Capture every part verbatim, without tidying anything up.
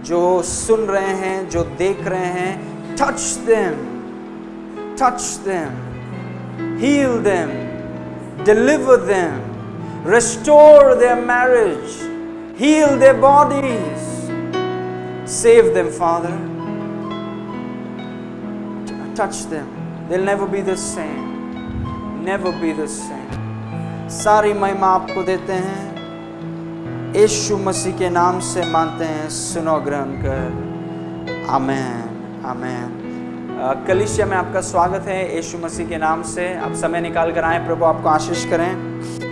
जो सुन रहे हैं, जो देख रहे हैं, touch them, touch them, heal them, deliver them, restore their marriage, heal their bodies, save them, Father. Touch them. They'll never be the same. Never be the same. सारी महिमा आपको देते हैं, यीशु मसीह के नाम से मानते हैं, सुनो ग्रहण कर। आमेन, आमेन। कलीसिया में आपका स्वागत है यीशु मसीह के नाम से। आप समय निकाल कर आए, प्रभु आपको आशीष करें।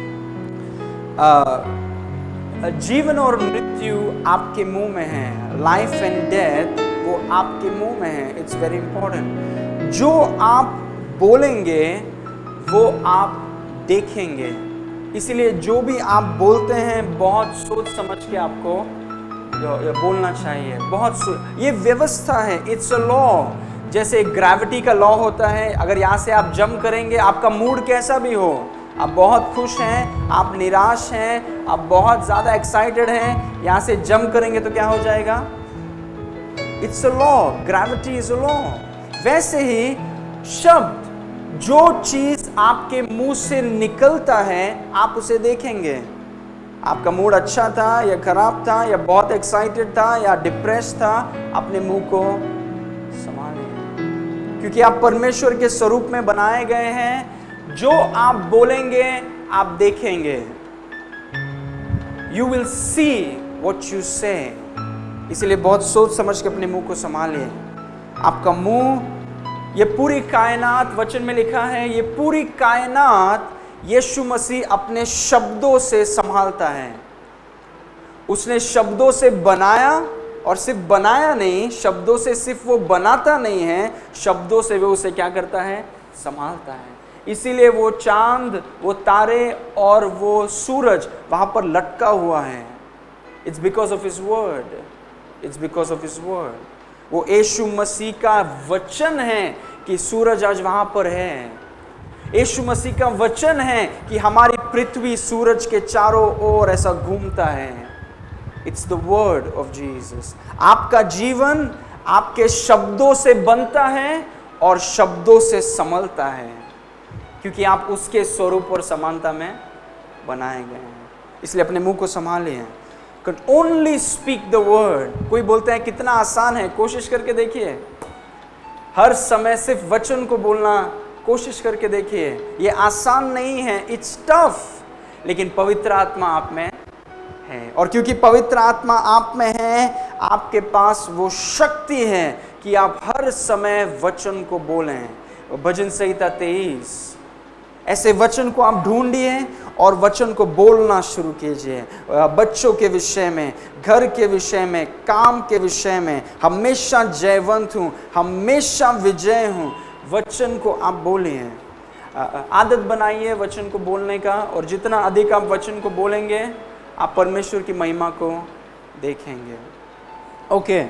Uh, जीवन और मृत्यु आपके मुंह में है, लाइफ एंड डेथ वो आपके मुंह में है। It's very important. जो आप बोलेंगे वो आप देखेंगे, इसलिए जो भी आप बोलते हैं बहुत सोच समझ के आपको बोलना चाहिए। बहुत ये व्यवस्था है, इट्स अ लॉ। जैसे ग्रेविटी का लॉ होता है, अगर यहाँ से आप जंप करेंगे, आपका मूड कैसा भी हो, आप बहुत खुश हैं, आप निराश हैं, आप बहुत ज़्यादा एक्साइटेड हैं, यहाँ से जंप करेंगे तो क्या हो जाएगा? It's a law, gravity is a law. वैसे ही शब्द, जो चीज़ आपके मुंह से निकलता है आप उसे देखेंगे। आपका मूड अच्छा था या खराब था, या बहुत एक्साइटेड था या डिप्रेस था, अपने मुंह को संभालिए, क्योंकि आप परमेश्वर के स्वरूप में बनाए गए हैं। जो आप बोलेंगे आप देखेंगे। You will see what you say। इसलिए बहुत सोच समझ के अपने मुंह को संभालिए। आपका मुंह, ये पूरी कायनात, वचन में लिखा है, ये पूरी कायनात यीशु मसीह अपने शब्दों से संभालता है। उसने शब्दों से बनाया, और सिर्फ बनाया नहीं, शब्दों से सिर्फ वो बनाता नहीं है, शब्दों से वो उसे क्या करता है? संभालता है। इसीलिए वो चांद, वो तारे और वो सूरज वहां पर लटका हुआ है। It's because of his word, it's because of his word. वो यीशु मसीह का वचन है कि सूरज आज वहां पर है। यीशु मसीह का वचन है कि हमारी पृथ्वी सूरज के चारों ओर ऐसा घूमता है। It's the word of Jesus. आपका जीवन आपके शब्दों से बनता है और शब्दों से संभलता है, क्योंकि आप उसके स्वरूप और समानता में बनाए गए हैं। इसलिए अपने मुंह को संभालिए। Only speak the word. कोई बोलते हैं कितना आसान है, कोशिश करके देखिए। हर समय सिर्फ वचन को बोलना कोशिश करके देखिए। ये आसान नहीं है, इट्स टफ, लेकिन पवित्र आत्मा आप में है, और क्योंकि पवित्र आत्मा आप में है, आपके पास वो शक्ति है कि आप हर समय वचन को बोलें। भजन संहिता तेईस, ऐसे वचन को आप ढूंढिए और वचन को बोलना शुरू कीजिए। बच्चों के विषय में, घर के विषय में, काम के विषय में, हमेशा जयवंत हूँ, हमेशा विजय हूँ। वचन को आप बोलिए। आदत बनाइए वचन को बोलने का, और जितना अधिक आप वचन को बोलेंगे आप परमेश्वर की महिमा को देखेंगे। ओके,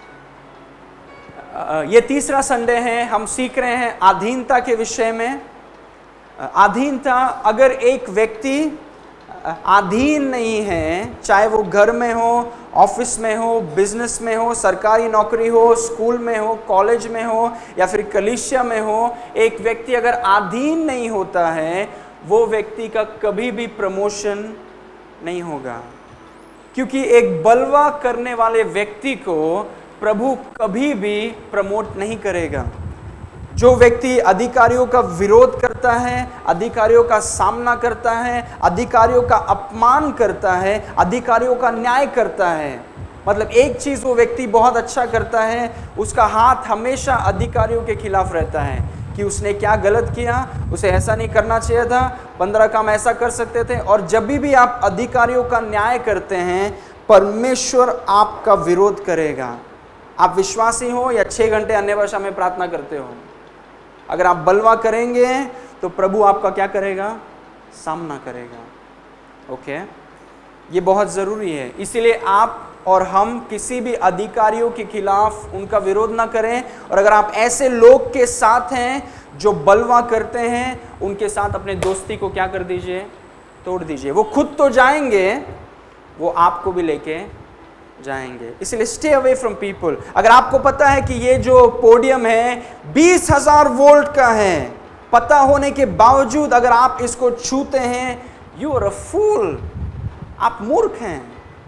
ये तीसरा संडे है, हम सीख रहे हैं अधीनता के विषय में। अधीनता, अगर एक व्यक्ति अधीन नहीं है, चाहे वो घर में हो, ऑफिस में हो, बिजनेस में हो, सरकारी नौकरी हो, स्कूल में हो, कॉलेज में हो, या फिर कलीसिया में हो, एक व्यक्ति अगर अधीन नहीं होता है, वो व्यक्ति का कभी भी प्रमोशन नहीं होगा। क्योंकि एक बलवा करने वाले व्यक्ति को प्रभु कभी भी प्रमोट नहीं करेगा। जो व्यक्ति अधिकारियों का विरोध करता है, अधिकारियों का सामना करता है, अधिकारियों का अपमान करता है, अधिकारियों का न्याय करता है, मतलब एक चीज वो व्यक्ति बहुत अच्छा करता है, उसका हाथ हमेशा अधिकारियों के खिलाफ रहता है कि उसने क्या गलत किया, उसे ऐसा नहीं करना चाहिए था, पंद्रह काम ऐसा कर सकते थे। और जब भी आप अधिकारियों का न्याय करते हैं, परमेश्वर आपका विरोध करेगा। आप विश्वासी हो या छह घंटे अन्य भाषा में प्रार्थना करते हो, अगर आप बलवा करेंगे तो प्रभु आपका क्या करेगा? सामना करेगा। ओके, ये बहुत ज़रूरी है। इसीलिए आप और हम किसी भी अधिकारियों के खिलाफ उनका विरोध ना करें। और अगर आप ऐसे लोग के साथ हैं जो बलवा करते हैं, उनके साथ अपने दोस्ती को क्या कर दीजिए? तोड़ दीजिए। वो खुद तो जाएंगे, वो आपको भी लेके जाएंगे। इसलिए स्टे अवे फ्रॉम पीपल। अगर आपको पता है कि ये जो पोडियम है बीस हजार वोल्ट का है, पता होने के बावजूद अगर आप इसको छूते हैं, यू आर अ फूल, आप मूर्ख हैं।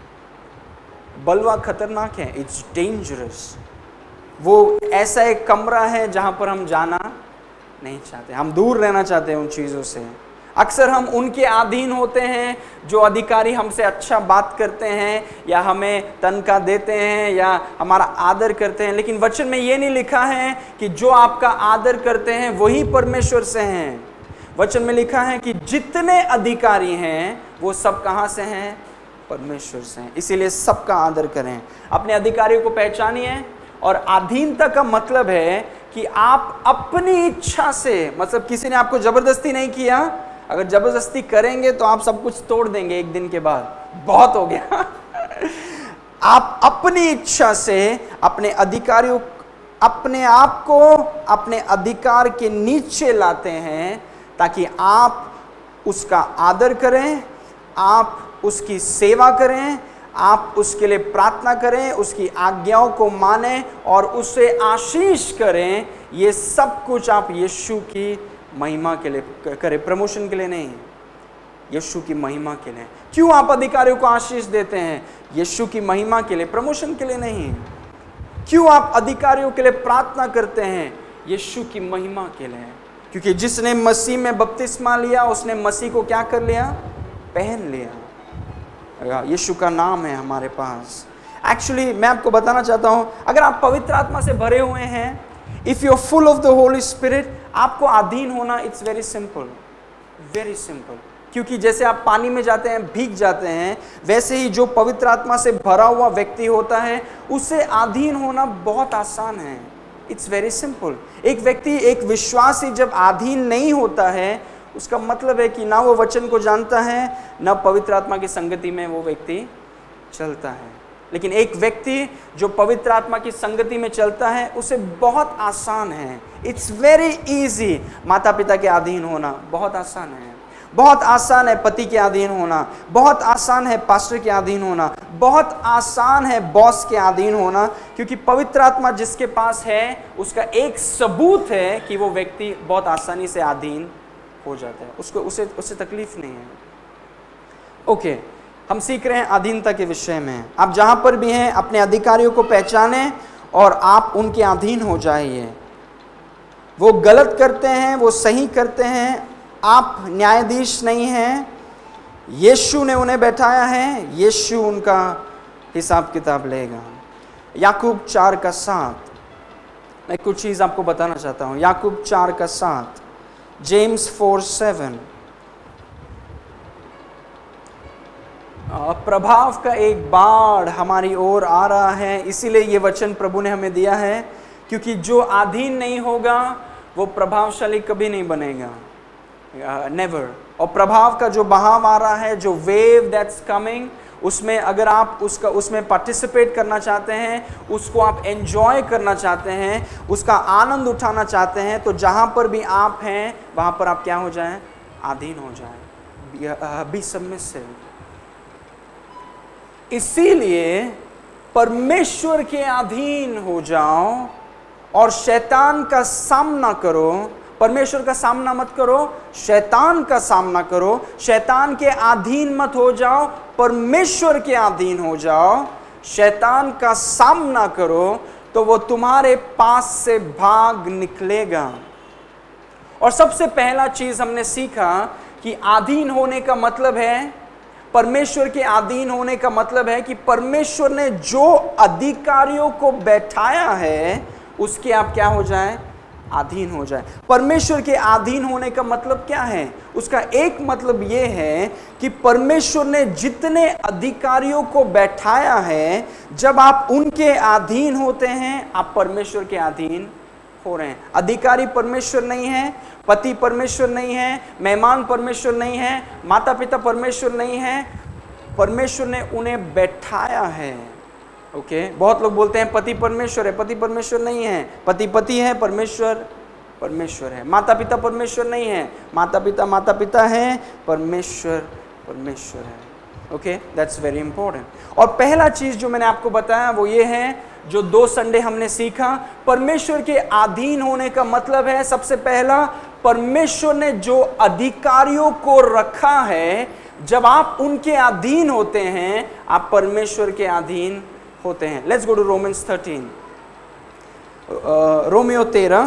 बलवा खतरनाक है, इट्स डेंजरस। वो ऐसा एक कमरा है जहां पर हम जाना नहीं चाहते, हम दूर रहना चाहते हैं उन चीजों से। अक्सर हम उनके अधीन होते हैं जो अधिकारी हमसे अच्छा बात करते हैं या हमें तनख्वाह देते हैं या हमारा आदर करते हैं, लेकिन वचन में ये नहीं लिखा है कि जो आपका आदर करते हैं वही परमेश्वर से हैं। वचन में लिखा है कि जितने अधिकारी हैं वो सब कहां से हैं? परमेश्वर से हैं। इसीलिए सबका आदर करें, अपने अधिकारियों को पहचानिए। और अधीनता का मतलब है कि आप अपनी इच्छा से, मतलब किसी ने आपको जबरदस्ती नहीं किया, अगर जबरदस्ती करेंगे तो आप सब कुछ तोड़ देंगे एक दिन के बाद, बहुत हो गया। आप अपनी इच्छा से अपने अधिकारियों, अपने आप को अपने अधिकार के नीचे लाते हैं ताकि आप उसका आदर करें, आप उसकी सेवा करें, आप उसके लिए प्रार्थना करें, उसकी आज्ञाओं को मानें और उससे आशीष करें। ये सब कुछ आप यीशु की महिमा के लिए करें, प्रमोशन के लिए नहीं, यीशु की महिमा के लिए। क्यों आप अधिकारियों को आशीष देते हैं? यीशु की महिमा के लिए, प्रमोशन के लिए नहीं। क्यों आप अधिकारियों के लिए प्रार्थना करते हैं? यीशु की महिमा के लिए। क्योंकि जिसने मसीह में बपतिस्मा लिया उसने मसीह को क्या कर लिया? पहन लिया। यीशु का नाम है हमारे पास। एक्चुअली मैं आपको बताना चाहता हूं, अगर आप पवित्र आत्मा से भरे हुए हैं, if you are full of the Holy Spirit, आपको अधीन होना it's very simple, very simple. क्योंकि जैसे आप पानी में जाते हैं, भीग जाते हैं, वैसे ही जो पवित्र आत्मा से भरा हुआ व्यक्ति होता है उसे अधीन होना बहुत आसान है। It's very simple. एक व्यक्ति, एक विश्वासी जब अधीन नहीं होता है, उसका मतलब है कि ना वो वचन को जानता है, ना पवित्र आत्मा की संगति में वो व्यक्ति चलता है। लेकिन एक व्यक्ति जो पवित्र आत्मा की संगति में चलता है उसे बहुत आसान है, इट्स वेरी इजी। माता पिता के अधीन होना बहुत आसान है, बहुत आसान है पति के अधीन होना, बहुत आसान है पास्टर के अधीन होना, बहुत आसान है बॉस के अधीन होना। क्योंकि पवित्र आत्मा जिसके पास है उसका एक सबूत है कि वो व्यक्ति बहुत आसानी से अधीन हो जाता है, उसको उसे उससे तकलीफ नहीं है। ओके okay, हम सीख रहे हैं अधीनता के विषय में। आप जहां पर भी हैं अपने अधिकारियों को पहचानें और आप उनके अधीन हो जाइए। वो गलत करते हैं, वो सही करते हैं, आप न्यायाधीश नहीं हैं। यीशु ने उन्हें बैठाया है, यीशु उनका हिसाब किताब लेगा। याकूब चार का सात, मैं कुछ चीज़ आपको बताना चाहता हूँ। याकूब चार का सात, जेम्स फोर सेवन। प्रभाव का एक बाढ़ हमारी ओर आ रहा है, इसीलिए ये वचन प्रभु ने हमें दिया है। क्योंकि जो अधीन नहीं होगा वो प्रभावशाली कभी नहीं बनेगा, नेवर। और प्रभाव का जो बहाव आ रहा है, जो वेव दैट्स कमिंग, उसमें अगर आप उसका उसमें पार्टिसिपेट करना चाहते हैं, उसको आप एंजॉय करना चाहते हैं, उसका आनंद उठाना चाहते हैं, तो जहां पर भी आप हैं वहां पर आप क्या हो जाएं? अधीन हो जाएं, बी सबमिसिव। इसीलिए परमेश्वर के अधीन हो जाओ और शैतान का सामना करो। परमेश्वर का सामना मत करो, शैतान का सामना करो। शैतान के अधीन मत हो जाओ, परमेश्वर के अधीन हो जाओ। शैतान का सामना करो तो वो तुम्हारे पास से भाग निकलेगा। और सबसे पहला चीज हमने सीखा कि अधीन होने का मतलब है, परमेश्वर के अधीन होने का मतलब है कि परमेश्वर ने जो अधिकारियों को बैठाया है उसके आप क्या हो जाएं? अधीन हो जाए। परमेश्वर के अधीन होने का मतलब क्या है? उसका एक मतलब यह है कि परमेश्वर ने जितने अधिकारियों को बैठाया है, जब आप उनके अधीन होते हैं आप परमेश्वर के अधीन हो रहे हैं। अधिकारी परमेश्वर नहीं है, पति परमेश्वर नहीं है, मेहमान परमेश्वर नहीं है, माता पिता परमेश्वर नहीं है, परमेश्वर ने उन्हें बैठाया है। Okay okay? बहुत लोग बोलते हैं पति परमेश्वर है, पति परमेश्वर नहीं है। पति पति है, परमेश्वर परमेश्वर है। माता पिता परमेश्वर नहीं है, माता पिता माता पिता है, परमेश्वर परमेश्वर है। Okay, that's very important. और पहला चीज जो मैंने आपको बताया वो ये है, जो दो संडे हमने सीखा, परमेश्वर के अधीन होने का मतलब है, सबसे पहला, परमेश्वर ने जो अधिकारियों को रखा है, जब आप उनके अधीन होते हैं, आप परमेश्वर के अधीन होते हैं। Let's go to Romans thirteen, रोमियो तेरह,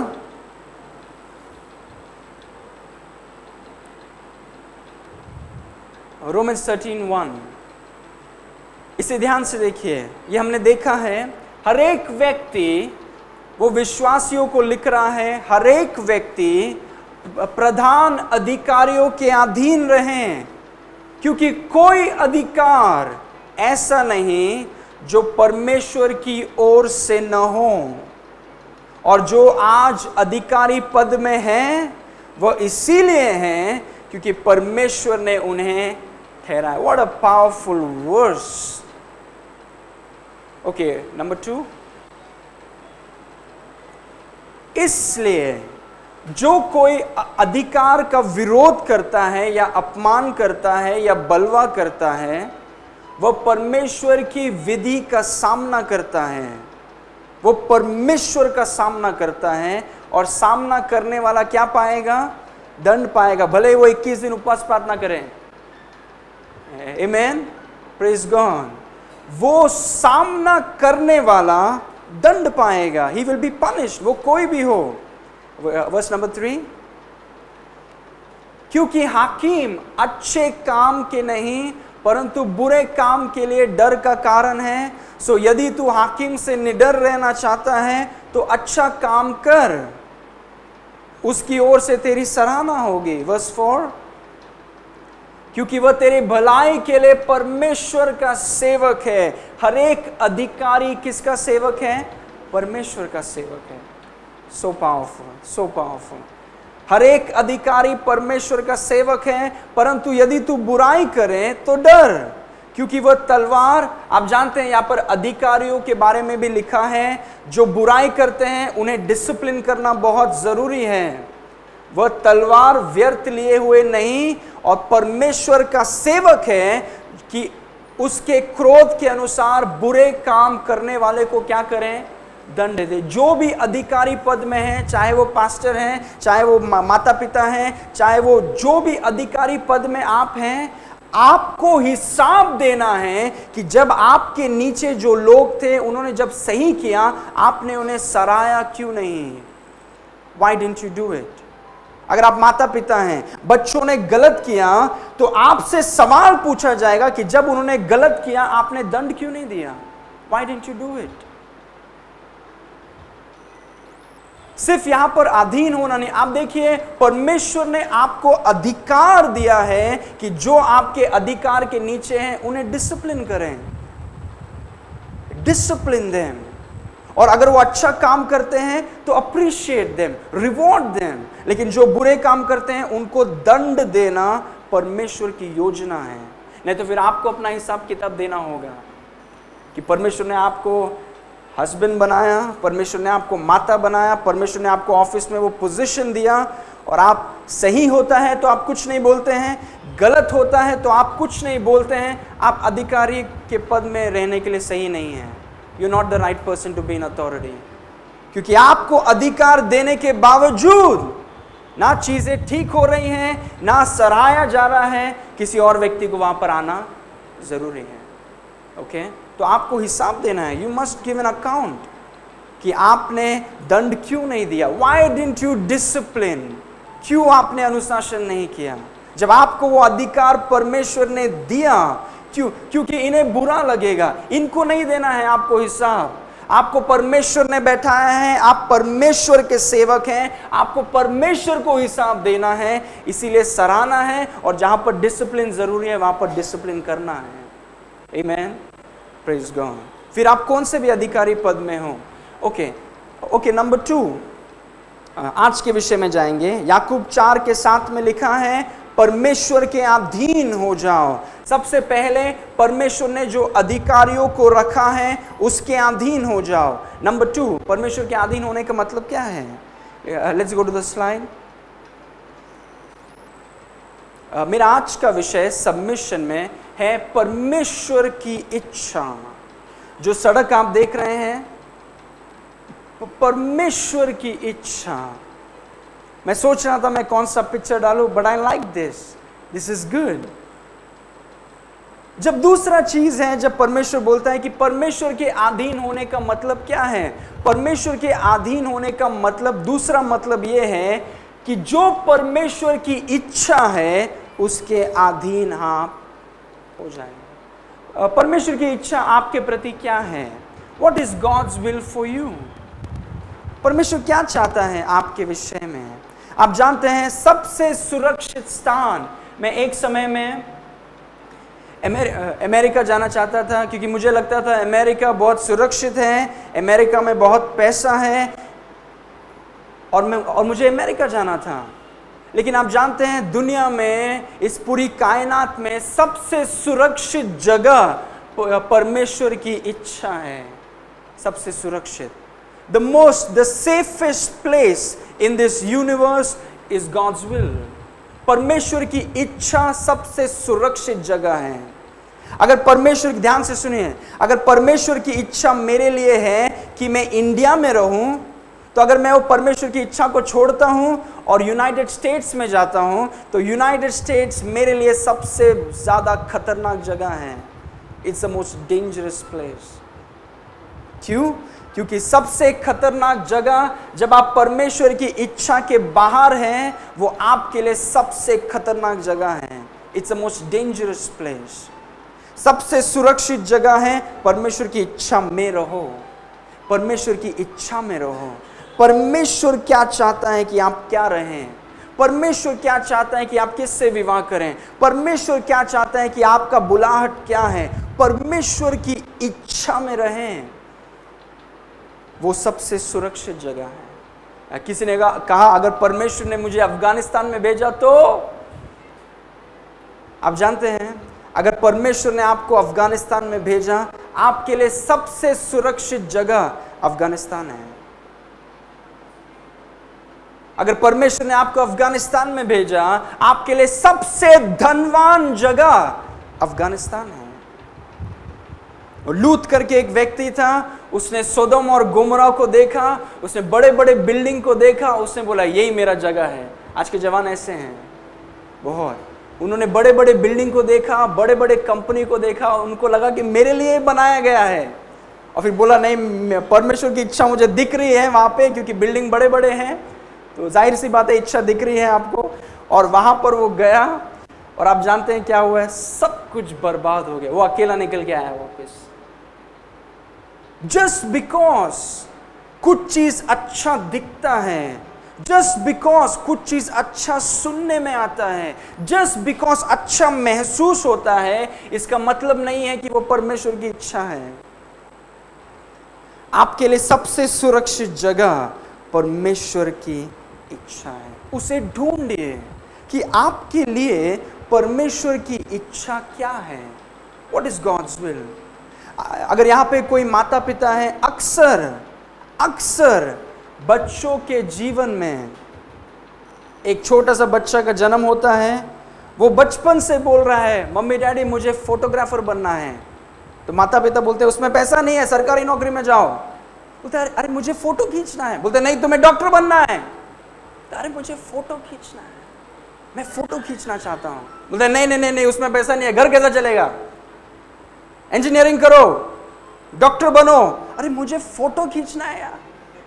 रोमन्स थर्टीन वन। इसे ध्यान से देखिए, ये हमने देखा है, हर एक व्यक्ति, वो विश्वासियों को लिख रहा है, हर एक व्यक्ति प्रधान अधिकारियों के अधीन रहें, क्योंकि कोई अधिकार ऐसा नहीं जो परमेश्वर की ओर से न हो, और जो आज अधिकारी पद में हैं वह इसीलिए हैं क्योंकि परमेश्वर ने उन्हें ठहराया। What a powerful verse. Okay, number two, इसलिए जो कोई अधिकार का विरोध करता है या अपमान करता है या बलवा करता है, वह परमेश्वर की विधि का सामना करता है, वो परमेश्वर का सामना करता है, और सामना करने वाला क्या पाएगा? दंड पाएगा, भले ही वो इक्कीस दिन उपवास प्रार्थना करें। Amen, praise God. वो सामना करने वाला दंड पाएगा, ही विल बी पनिश्ड, वो कोई भी हो। वर्स नंबर थ्री, क्योंकि हाकिम अच्छे काम के नहीं परंतु बुरे काम के लिए डर का कारण है। सो यदि तू हाकिम से निडर रहना चाहता है तो अच्छा काम कर, उसकी ओर से तेरी सराहना होगी। वर्स फोर, क्योंकि वह तेरी भलाई के लिए परमेश्वर का सेवक है। हर एक अधिकारी किसका सेवक है? परमेश्वर का सेवक है। So powerful, so powerful. हर एक अधिकारी परमेश्वर का सेवक है, परंतु यदि तू बुराई करे तो डर, क्योंकि वह तलवार, आप जानते हैं यहाँ पर अधिकारियों के बारे में भी लिखा है, जो बुराई करते हैं उन्हें डिसिप्लिन करना बहुत जरूरी है। वह तलवार व्यर्थ लिए हुए नहीं, और परमेश्वर का सेवक है कि उसके क्रोध के अनुसार बुरे काम करने वाले को क्या करें? दंड दे। जो भी अधिकारी पद में है, चाहे वो पास्टर हैं, चाहे वो माता पिता हैं, चाहे वो जो भी अधिकारी पद में आप हैं, आपको हिसाब देना है कि जब आपके नीचे जो लोग थे उन्होंने जब सही किया, आपने उन्हें सराहा क्यों नहीं? Why didn't you do it? अगर आप माता पिता हैं, बच्चों ने गलत किया तो आपसे सवाल पूछा जाएगा कि जब उन्होंने गलत किया आपने दंड क्यों नहीं दिया? Why didn't you do it? सिर्फ यहां पर अधीन होना नहीं, आप देखिए परमेश्वर ने आपको अधिकार दिया है कि जो आपके अधिकार के नीचे हैं उन्हें डिसिप्लिन करें, डिसिप्लिन देम। और अगर वो अच्छा काम करते हैं तो अप्रिशिएट देम, रिवॉर्ड देम। लेकिन जो बुरे काम करते हैं उनको दंड देना परमेश्वर की योजना है। नहीं तो फिर आपको अपना हिसाब किताब देना होगा कि परमेश्वर ने आपको हस्बैंड बनाया, परमेश्वर ने आपको माता बनाया, परमेश्वर ने आपको ऑफिस में वो पोजीशन दिया, और आप सही होता है तो आप कुछ नहीं बोलते हैं, गलत होता है तो आप कुछ नहीं बोलते हैं। आप अधिकारी के पद में रहने के लिए सही नहीं है। You not the right person to be in authority, क्योंकि आपको अधिकार देने के बावजूद ना चीजें ठीक हो रही हैं, ना सराहाया जा रहा है, किसी और व्यक्ति को वहां पर आना जरूरी है। Okay okay? तो आपको हिसाब देना है। You must give an account कि आपने दंड क्यों नहीं दिया। वाई डिडंट यू डिसिप्लिन, क्यों आपने अनुशासन नहीं किया जब आपको वो अधिकार परमेश्वर ने दिया? क्यों? क्योंकि इन्हें बुरा लगेगा, इनको नहीं देना है आपको हिसाब। आपको परमेश्वर ने बैठाया है, आप परमेश्वर के सेवक हैं, आपको परमेश्वर को हिसाब देना है, इसीलिए सराहना है। और जहां पर डिसिप्लिन जरूरी है वहां पर डिसिप्लिन करना है। Amen, praise God. फिर आप कौन से भी अधिकारी पद में हो। ओके ओके, नंबर टू, आज के विषय में जाएंगे। याकूब चार के साथ में लिखा है, परमेश्वर के अधीन हो जाओ। सबसे पहले परमेश्वर ने जो अधिकारियों को रखा है उसके अधीन हो जाओ। नंबर टू, परमेश्वर के अधीन होने का मतलब क्या है? Let's go to the slide. uh, मेरा आज का विषय सबमिशन में है परमेश्वर की इच्छा। जो सड़क आप देख रहे हैं, परमेश्वर की इच्छा। मैं सोच रहा था मैं कौन सा पिक्चर डालूं, but I like this, this is good. जब दूसरा चीज है, जब परमेश्वर बोलता है कि परमेश्वर के अधीन होने का मतलब क्या है, परमेश्वर के अधीन होने का मतलब, दूसरा मतलब यह है कि जो परमेश्वर की इच्छा है उसके अधीन आप हो जाएंगे। परमेश्वर की इच्छा आपके प्रति क्या है? What is God's will for you? परमेश्वर क्या चाहता है आपके विषय में? आप जानते हैं सबसे सुरक्षित स्थान, मैं एक समय में अमेरिका जाना चाहता था क्योंकि मुझे लगता था अमेरिका बहुत सुरक्षित है, अमेरिका में बहुत पैसा है और मैं और मुझे अमेरिका जाना था। लेकिन आप जानते हैं दुनिया में, इस पूरी कायनात में सबसे सुरक्षित जगह परमेश्वर की इच्छा है। सबसे सुरक्षित, the most the safest place in this universe is God's will. परमेश्वर की इच्छा सबसे सुरक्षित जगह है। अगर परमेश्वर, ध्यान से सुनिए, अगर परमेश्वर की इच्छा मेरे लिए है कि मैं इंडिया में रहूं, तो अगर मैं वो परमेश्वर की इच्छा को छोड़ता हूं और यूनाइटेड स्टेट्स में जाता हूं, तो यूनाइटेड स्टेट्स मेरे लिए सबसे ज्यादा खतरनाक जगह है। It's the most dangerous place. क्यों? क्योंकि सबसे खतरनाक जगह, जब आप परमेश्वर की इच्छा के बाहर हैं, वो आपके लिए सबसे खतरनाक जगह है। It's the most dangerous place. सबसे सुरक्षित जगह है परमेश्वर की इच्छा में रहो, परमेश्वर की इच्छा में रहो। परमेश्वर क्या चाहता है कि आप क्या रहें, परमेश्वर क्या चाहता है कि आप किससे विवाह करें, परमेश्वर क्या चाहता है कि आपका बुलाहट क्या है, परमेश्वर की इच्छा में रहें, वो सबसे सुरक्षित जगह है। किसी ने कहा अगर परमेश्वर ने मुझे अफगानिस्तान में भेजा तो, आप जानते हैं अगर परमेश्वर ने आपको अफगानिस्तान में भेजा, आपके लिए सबसे सुरक्षित जगह अफगानिस्तान है। अगर परमेश्वर ने आपको अफगानिस्तान में भेजा, आपके लिए सबसे धनवान जगह अफगानिस्तान है। और लूत करके एक व्यक्ति था, उसने सोदोम और गोमोरा को देखा, उसने बड़े बड़े बिल्डिंग को देखा, उसने बोला यही मेरा जगह है। आज के जवान ऐसे हैं बहुत, उन्होंने बड़े बड़े बिल्डिंग को देखा, बड़े बड़े कंपनी को देखा, उनको लगा कि मेरे लिए बनाया गया है, और फिर बोला नहीं, परमेश्वर की इच्छा मुझे दिख रही है वहां पे, क्योंकि बिल्डिंग बड़े बड़े हैं, तो जाहिर सी बात है इच्छा दिख रही है आपको। और वहां पर वो गया, और आप जानते हैं क्या हुआ है? सब कुछ बर्बाद हो गया। वो अकेला निकल के आया वापस। जस्ट बिकॉज कुछ चीज अच्छा दिखता है, जस्ट बिकॉज कुछ चीज अच्छा सुनने में आता है, जस्ट बिकॉज अच्छा महसूस होता है, इसका मतलब नहीं है कि वो परमेश्वर की इच्छा है। आपके लिए सबसे सुरक्षित जगह परमेश्वर की इच्छा है। उसे ढूंढिए कि आपके लिए परमेश्वर की इच्छा क्या है। What is God's will? अगर यहाँ पे कोई माता पिता है, अक्सर अक्सर बच्चों के जीवन में, एक छोटा सा बच्चा का जन्म होता है, वो बचपन से बोल रहा है मम्मी डैडी मुझे फोटोग्राफर बनना है, तो माता पिता बोलते हैं उसमें पैसा नहीं है, सरकारी नौकरी में जाओ। बोलते हैं अरे मुझे फोटो खींचना है। बोलते नहीं तुम्हें डॉक्टर बनना है। अरे मुझे फोटो खींचना है, मैं फोटो खींचना चाहता हूं। बोलते नहीं नहीं नहीं उसमें पैसा नहीं है, घर कैसा चलेगा, इंजीनियरिंग करो, डॉक्टर बनो। अरे मुझे फोटो खींचना है यार।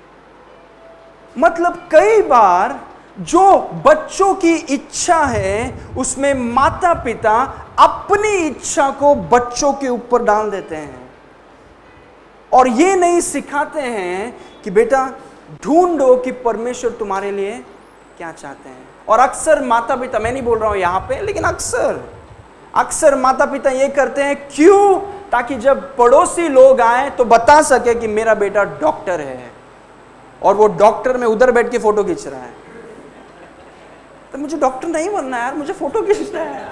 मतलब कई बार जो बच्चों की इच्छा है, उसमें माता पिता अपनी इच्छा को बच्चों के ऊपर डाल देते हैं, और ये नहीं सिखाते हैं कि बेटा ढूंढो कि परमेश्वर तुम्हारे लिए क्या चाहते हैं। और अक्सर माता पिता, मैं नहीं बोल रहा हूं यहां पे, लेकिन अक्सर अक्सर माता पिता ये करते हैं, क्यों? ताकि जब पड़ोसी लोग आए तो बता सके कि मेरा बेटा डॉक्टर है, और वो डॉक्टर में उधर बैठ के फोटो खींच रहा है। तो मुझे डॉक्टर नहीं बनना यार, मुझे फोटो खींचना है।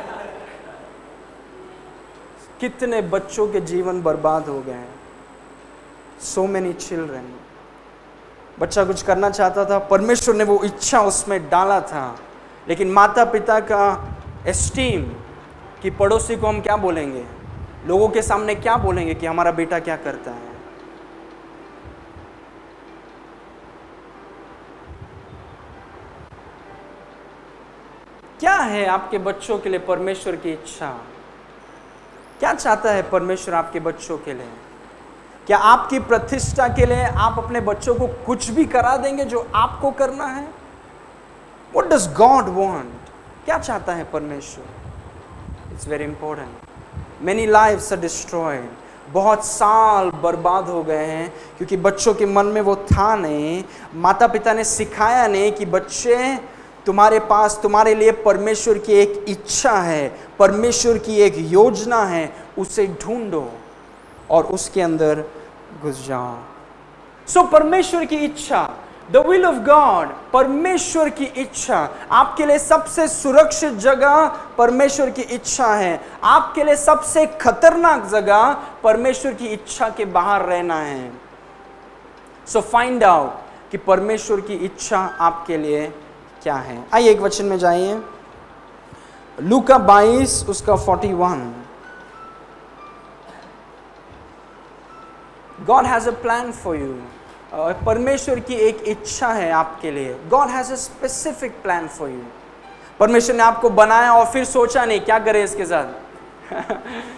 कितने बच्चों के जीवन बर्बाद हो गए हैं। So many children. बच्चा कुछ करना चाहता था, परमेश्वर ने वो इच्छा उसमें डाला था, लेकिन माता पिता का एस्टीम कि पड़ोसी को हम क्या बोलेंगे, लोगों के सामने क्या बोलेंगे कि हमारा बेटा क्या करता है। क्या है आपके बच्चों के लिए परमेश्वर की इच्छा? क्या चाहता है परमेश्वर आपके बच्चों के लिए? क्या आपकी प्रतिष्ठा के लिए आप अपने बच्चों को कुछ भी करा देंगे जो आपको करना है? What does God want? क्या चाहता है परमेश्वर? It's very important. Many lives are destroyed. बहुत साल बर्बाद हो गए हैं क्योंकि बच्चों के मन में वो था नहीं, माता पिता ने सिखाया नहीं कि बच्चे तुम्हारे पास तुम्हारे लिए परमेश्वर की एक इच्छा है, परमेश्वर की एक योजना है, उसे ढूंढो और उसके अंदर घुस जाओ। सो so, परमेश्वर की इच्छा, द विल ऑफ गॉड, परमेश्वर की इच्छा आपके लिए सबसे सुरक्षित जगह परमेश्वर की इच्छा है। आपके लिए सबसे खतरनाक जगह परमेश्वर की इच्छा के बाहर रहना है। सो फाइंड आउट कि परमेश्वर की इच्छा आपके लिए क्या है। आइए एक वचन में जाइए, लूका बाईस उसका इकतालीस। God has a plan for you. uh, परमेश्वर की एक इच्छा है आपके लिए। God has a specific plan for you. परमेश्वर ने आपको बनाया और फिर सोचा नहीं क्या करे इसके साथ।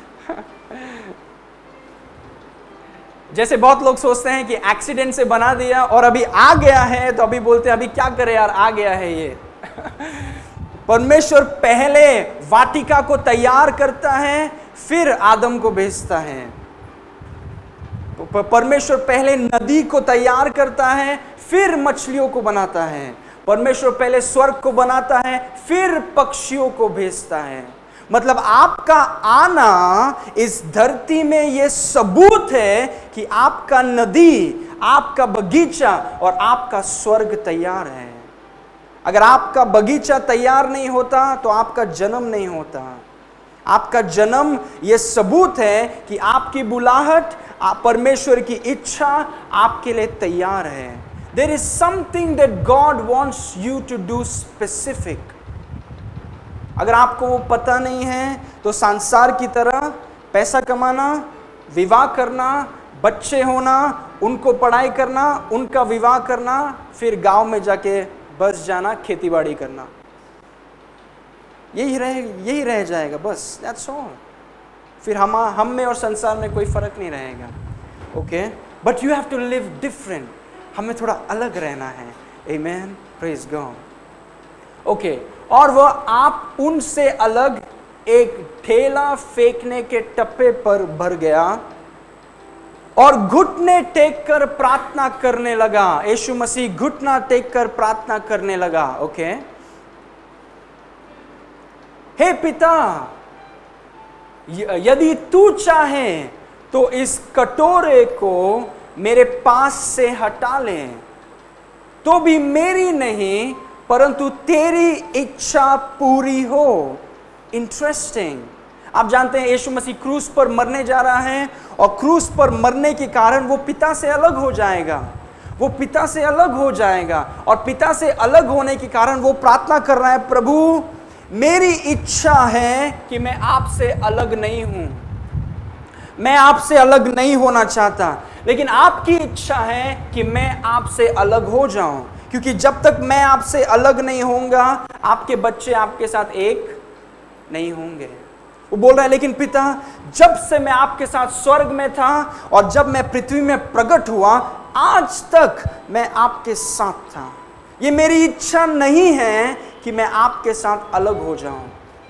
जैसे बहुत लोग सोचते हैं कि एक्सीडेंट से बना दिया और अभी आ गया है तो अभी बोलते हैं अभी क्या करे यार, आ गया है ये। परमेश्वर पहले वाटिका को तैयार करता है फिर आदम को भेजता है। परमेश्वर पहले नदी को तैयार करता है फिर मछलियों को बनाता है। परमेश्वर पहले स्वर्ग को बनाता है फिर पक्षियों को भेजता है। मतलब आपका आना इस धरती में यह सबूत है कि आपका नदी, आपका बगीचा और आपका स्वर्ग तैयार है। अगर आपका बगीचा तैयार नहीं होता तो आपका जन्म नहीं होता। आपका जन्म यह सबूत है कि आपकी बुलाहट, परमेश्वर की इच्छा आपके लिए तैयार है। There is something that God wants you to do specific. अगर आपको वो पता नहीं है तो संसार की तरह पैसा कमाना, विवाह करना, बच्चे होना, उनको पढ़ाई करना, उनका विवाह करना, फिर गांव में जाके बस जाना, खेती बाड़ी करना, यही रह यही रह जाएगा बस। That's all. फिर हम हम में और संसार में कोई फर्क नहीं रहेगा। Okay, but you have to live different. हमें थोड़ा अलग रहना है। Amen, praise God. ओके, और वह आप उनसे अलग एक ठेला फेंकने के टप्पे पर भर गया और घुटने टेक कर प्रार्थना करने लगा। यीशु मसीह घुटना टेक कर प्रार्थना करने लगा। ओके, हे पिता, यदि तू चाहे तो इस कटोरे को मेरे पास से हटा ले, तो भी मेरी नहीं परंतु तेरी इच्छा पूरी हो। इंटरेस्टिंग। आप जानते हैं यीशु मसीह क्रूस पर मरने जा रहा है और क्रूस पर मरने के कारण वो पिता से अलग हो जाएगा। वो पिता से अलग हो जाएगा और पिता से अलग होने के कारण वो प्रार्थना कर रहा है, प्रभु मेरी इच्छा है कि मैं आपसे अलग नहीं हूं, मैं आपसे अलग नहीं होना चाहता, लेकिन आपकी इच्छा है कि मैं आपसे अलग हो जाऊं, क्योंकि जब तक मैं आपसे अलग नहीं होऊंगा आपके बच्चे आपके साथ एक नहीं होंगे। वो बोल रहा है, लेकिन पिता जब से मैं आपके साथ स्वर्ग में था और जब मैं पृथ्वी में प्रकट हुआ आज तक मैं आपके साथ था। ये मेरी इच्छा नहीं है कि मैं आपके साथ अलग हो जाऊं।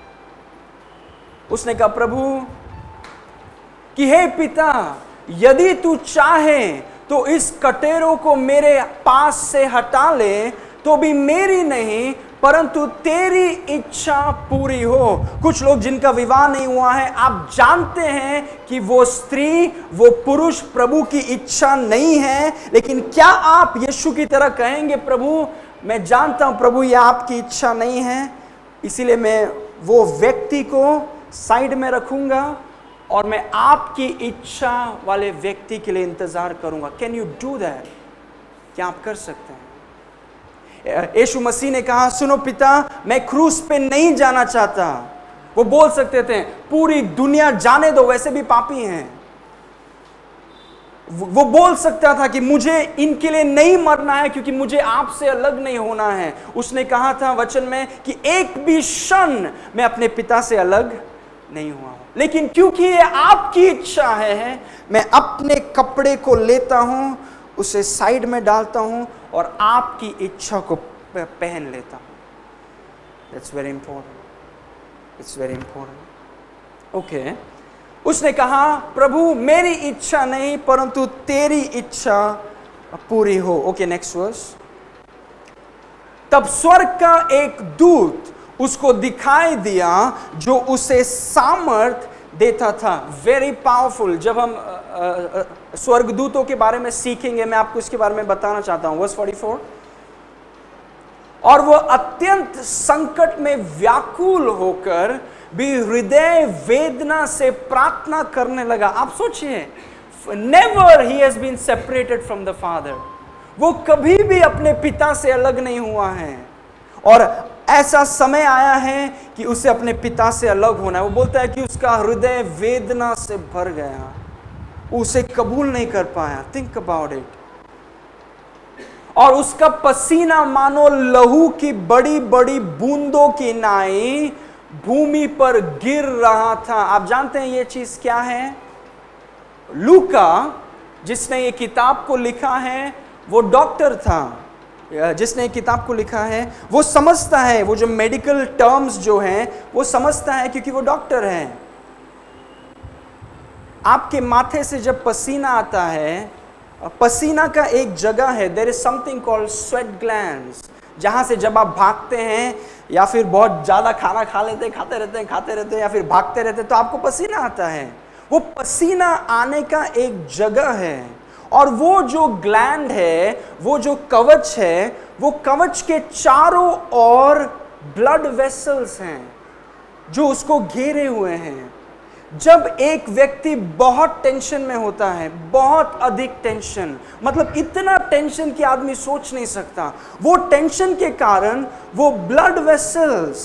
उसने कहा, प्रभु कि हे पिता यदि तू चाहे तो इस कटोरे को मेरे पास से हटा ले, तो भी मेरी नहीं परंतु तेरी इच्छा पूरी हो। कुछ लोग जिनका विवाह नहीं हुआ है, आप जानते हैं कि वो स्त्री, वो पुरुष प्रभु की इच्छा नहीं है, लेकिन क्या आप यीशु की तरह कहेंगे, प्रभु मैं जानता हूं प्रभु ये आपकी इच्छा नहीं है, इसीलिए मैं वो व्यक्ति को साइड में रखूंगा और मैं आपकी इच्छा वाले व्यक्ति के लिए इंतजार करूंगा। Can you do that? क्या आप कर सकते हैं? यीशु मसीह ने कहा, सुनो पिता, मैं क्रूस पे नहीं जाना चाहता। वो बोल सकते थे पूरी दुनिया जाने दो, वैसे भी पापी हैं। वो बोल सकता था कि मुझे इनके लिए नहीं मरना है क्योंकि मुझे आपसे अलग नहीं होना है। उसने कहा था वचन में कि एक भी क्षण मैं अपने पिता से अलग नहीं हुआ हूं, लेकिन क्योंकि ये आपकी इच्छा है, मैं अपने कपड़े को लेता हूं, उसे साइड में डालता हूं और आपकी इच्छा को पहन लेता हूं। That's very important. It's very important. Okay. उसने कहा, प्रभु मेरी इच्छा नहीं परंतु तेरी इच्छा पूरी हो। Okay, next verse. तब स्वर्ग का एक दूत उसको दिखाई दिया जो उसे सामर्थ देता था। Very powerful. जब हम स्वर्गदूतों के बारे में सीखेंगे, मैं आपको इसके बारे में बताना चाहता हूं। वर्स चौवालीस। और वह अत्यंत संकट में व्याकुल होकर भी हृदय वेदना से प्रार्थना करने लगा। आप सोचिए, never he has been separated from the father. वो कभी भी अपने पिता से अलग नहीं हुआ है, और ऐसा समय आया है कि उसे अपने पिता से अलग होना है। वो बोलता है कि उसका हृदय वेदना से भर गया, उसे कबूल नहीं कर पाया। Think about it. और उसका पसीना मानो लहू की बड़ी बड़ी बूंदों की नाई भूमि पर गिर रहा था। आप जानते हैं ये चीज क्या है? लूका जिसने ये किताब को लिखा है वो डॉक्टर था। जिसने किताब को लिखा है वो समझता है, वो जो मेडिकल टर्म्स जो हैं वो समझता है क्योंकि वो डॉक्टर है। आपके माथे से जब पसीना आता है, पसीना का एक जगह है, there is something called sweat glands, जहां से जब आप भागते हैं या फिर बहुत ज्यादा खाना खा लेते हैं, खाते रहते हैं खाते रहते हैं या फिर भागते रहते हैं तो आपको पसीना आता है। वो पसीना आने का एक जगह है, और वो जो ग्लैंड है, वो जो कवच है, वो कवच के चारों ओर ब्लड वेसल्स हैं जो उसको घेरे हुए हैं। जब एक व्यक्ति बहुत टेंशन में होता है, बहुत अधिक टेंशन, मतलब इतना टेंशन कि आदमी सोच नहीं सकता, वो टेंशन के कारण वो ब्लड वेसल्स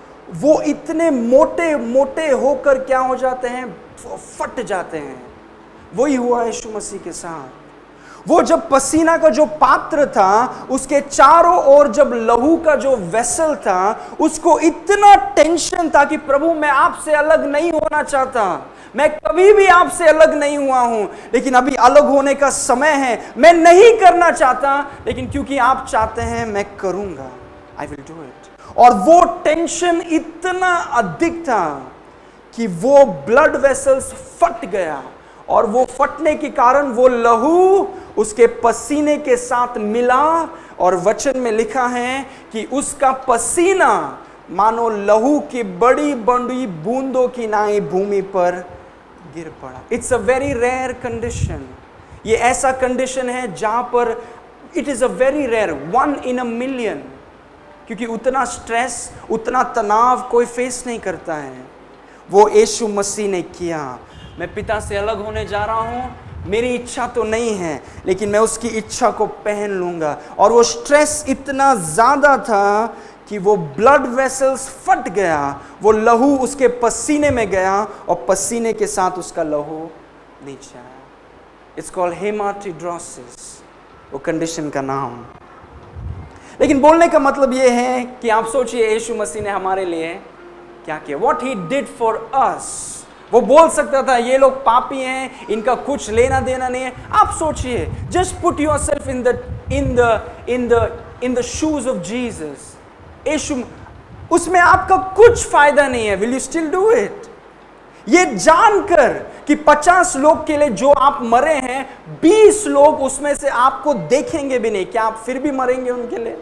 वो इतने मोटे मोटे होकर क्या हो जाते हैं, फट जाते हैं। वही हुआ यीशु मसीह के साथ। वो जब पसीना का जो पात्र था, उसके चारों ओर जब लहू का जो वेसल था, उसको इतना टेंशन था कि प्रभु मैं आपसे अलग नहीं होना चाहता, मैं कभी भी आपसे अलग नहीं हुआ हूं, लेकिन अभी अलग होने का समय है, मैं नहीं करना चाहता, लेकिन क्योंकि आप चाहते हैं मैं करूंगा, आई विल डू इट। और वो टेंशन इतना अधिक था कि वो ब्लड वेसल्स फट गया, और वो फटने के कारण वो लहू उसके पसीने के साथ मिला, और वचन में लिखा है कि उसका पसीना मानो लहू की बड़ी बड़ी बूंदों की नाई भूमि पर गिर पड़ा। It's a very rare condition. ये ऐसा कंडीशन है जहां पर it is a very rare, one in a million, क्योंकि उतना स्ट्रेस, उतना तनाव कोई फेस नहीं करता है। वो यीशु मसीह ने किया। मैं पिता से अलग होने जा रहा हूं, मेरी इच्छा तो नहीं है, लेकिन मैं उसकी इच्छा को पहन लूंगा। और वो स्ट्रेस इतना ज्यादा था कि वो ब्लड वेसल्स फट गया, वो लहू उसके पसीने में गया, और पसीने के साथ उसका लहू नीचे आया। इट्स कॉल्ड हेमाटोड्रोसिस, वो कंडीशन का नाम। लेकिन बोलने का मतलब ये है कि आप सोचिए यीशु मसीह ने हमारे लिए क्या किया, what he did for us. वो बोल सकता था ये लोग पापी हैं, इनका कुछ लेना देना नहीं है। आप सोचिए, just put yourself in the in the in the in the shoes of Jesus. यीशु, उसमें आपका कुछ फायदा नहीं है, will you still do it? ये जानकर कि पचास लोग के लिए जो आप मरे हैं, बीस लोग उसमें से आपको देखेंगे भी नहीं, क्या आप फिर भी मरेंगे उनके लिए?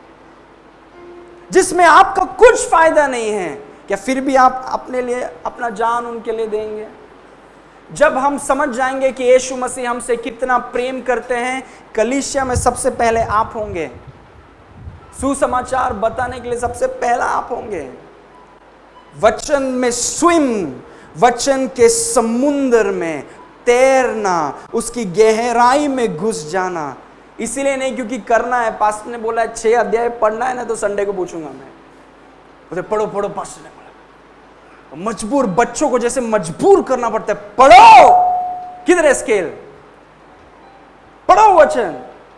जिसमें आपका कुछ फायदा नहीं है, क्या फिर भी आप अपने लिए अपना जान उनके लिए देंगे? जब हम समझ जाएंगे कि यीशु मसीह हमसे कितना प्रेम करते हैं, कलीसिया में सबसे पहले आप होंगे, सुसमाचार बताने के लिए सबसे पहला आप होंगे, वचन में स्विम, वचन के समुद्र में तैरना, उसकी गहराई में घुस जाना, इसीलिए नहीं क्योंकि करना है। पास्टर ने बोला है छह अध्याय पढ़ना है ना, तो संडे को पूछूंगा मैं, बोले पढ़ो पढ़ो। पास्टर ने बोला मजबूर, बच्चों को जैसे मजबूर करना पड़ता है, पढ़ो। किधर है स्केल? पढ़ो वचन।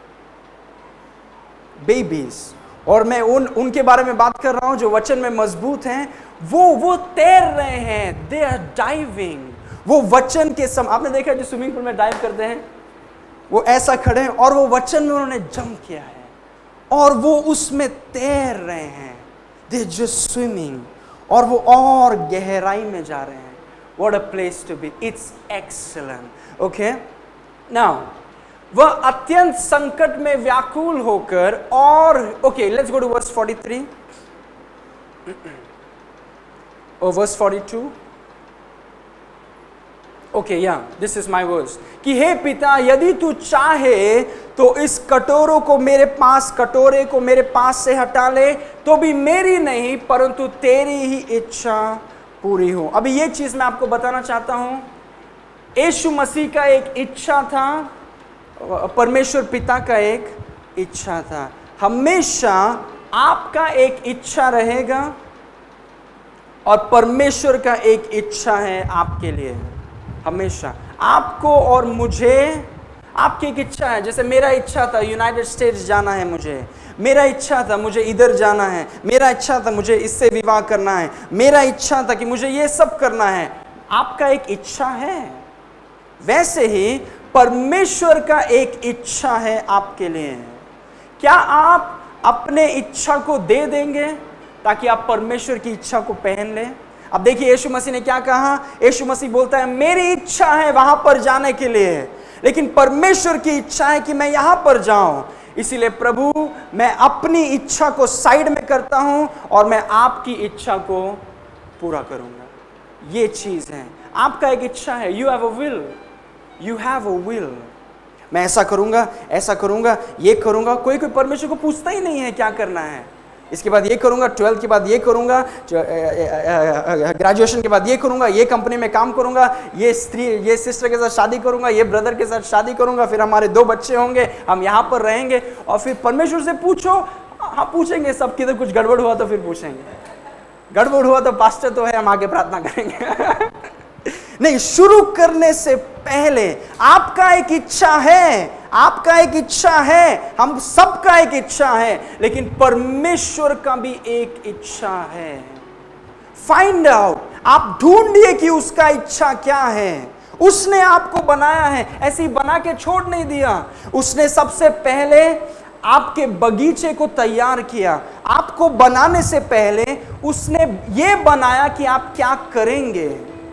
बेबीज, और मैं उन उनके बारे में बात कर रहा हूं जो वचन में मजबूत हैं। वो वो तैर रहे हैं, दे आर डाइविंग। वो वचन के सम आपने देखा जो स्विमिंग पूल में डाइव करते हैं, वो ऐसा खड़े हैं और वो वचन में उन्होंने जंप किया है और वो उसमें तैर रहे हैं। दे जस्ट स्विमिंग, और वो और गहराई में जा रहे हैं। What a place to be, it's excellent. Okay, now वह अत्यंत संकट में व्याकुल होकर और okay let's go to verse forty three और वर्स फोर्टी टू। ओके, या दिस इज माय वर्स कि हे पिता, यदि तू चाहे तो इस कटोरों को मेरे पास कटोरे को मेरे पास से हटा ले, तो भी मेरी नहीं परंतु तेरी ही इच्छा पूरी हो। अभी ये चीज मैं आपको बताना चाहता हूं। यीशु मसीह का एक इच्छा था, परमेश्वर पिता का एक इच्छा था। हमेशा आपका एक इच्छा रहेगा और परमेश्वर का एक इच्छा है आपके लिए। हमेशा आपको और मुझे आपकी एक इच्छा है। जैसे मेरा इच्छा था यूनाइटेड स्टेट्स जाना है, मुझे मेरा इच्छा था मुझे इधर जाना है, मेरा इच्छा था मुझे इससे विवाह करना है, मेरा इच्छा था कि मुझे ये सब करना है। आपका एक इच्छा है। वैसे ही परमेश्वर का एक इच्छा है आपके लिए। क्या आप अपने इच्छा को दे देंगे ताकि आप परमेश्वर की इच्छा को पहन लें? अब देखिए यीशु मसीह ने क्या कहा। यीशु मसीह बोलता है मेरी इच्छा है वहां पर जाने के लिए, लेकिन परमेश्वर की इच्छा है कि मैं यहां पर जाऊं। इसीलिए प्रभु, मैं अपनी इच्छा को साइड में करता हूं और मैं आपकी इच्छा को पूरा करूंगा। ये चीज है, आपका एक इच्छा है। You have a will, you have a will. मैं ऐसा करूंगा, ऐसा करूंगा, ये करूंगा। कोई कोई परमेश्वर को पूछता ही नहीं है क्या करना है। इसके बाद ये करूंगा, ट्वेल्थ के बाद ये करूंगा, ग्रेजुएशन के बाद ये करूंगा, ये कंपनी में काम करूंगा, ये स्त्री ये सिस्टर के साथ शादी करूंगा, ये ब्रदर के साथ शादी करूंगा, फिर हमारे दो बच्चे होंगे, हम यहाँ पर रहेंगे। और फिर परमेश्वर से पूछो, हाँ पूछेंगे सब, किधर कुछ गड़बड़ हुआ तो फिर पूछेंगे। गड़बड़ हुआ तो पास्टर तो है, हम आगे प्रार्थना करेंगे। नहीं, शुरू करने से पहले आपका एक इच्छा है, आपका एक इच्छा है, हम सबका एक इच्छा है, लेकिन परमेश्वर का भी एक इच्छा है। फाइंड आउट, आप ढूंढिए कि उसका इच्छा क्या है। उसने आपको बनाया है, ऐसे ही बना के छोड़ नहीं दिया। उसने सबसे पहले आपके बगीचे को तैयार किया। आपको बनाने से पहले उसने ये बनाया कि आप क्या करेंगे।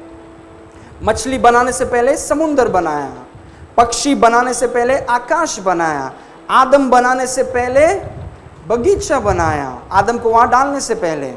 मछली बनाने से पहले समुद्र बनाया, पक्षी बनाने से पहले आकाश बनाया, आदम बनाने से पहले बगीचा बनाया, आदम को वहां डालने से पहले,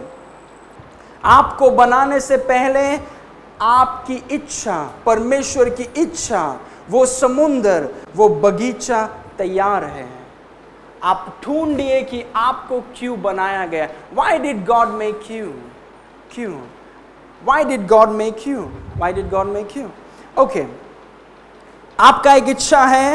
आपको बनाने से पहले आपकी इच्छा, परमेश्वर की इच्छा, वो समुद्र, वो बगीचा तैयार है। आप ढूंढिए कि आपको क्यों बनाया गया। Why did God make you? क्यों? Why did God make you? Why did God make you? Okay. आपका एक इच्छा है,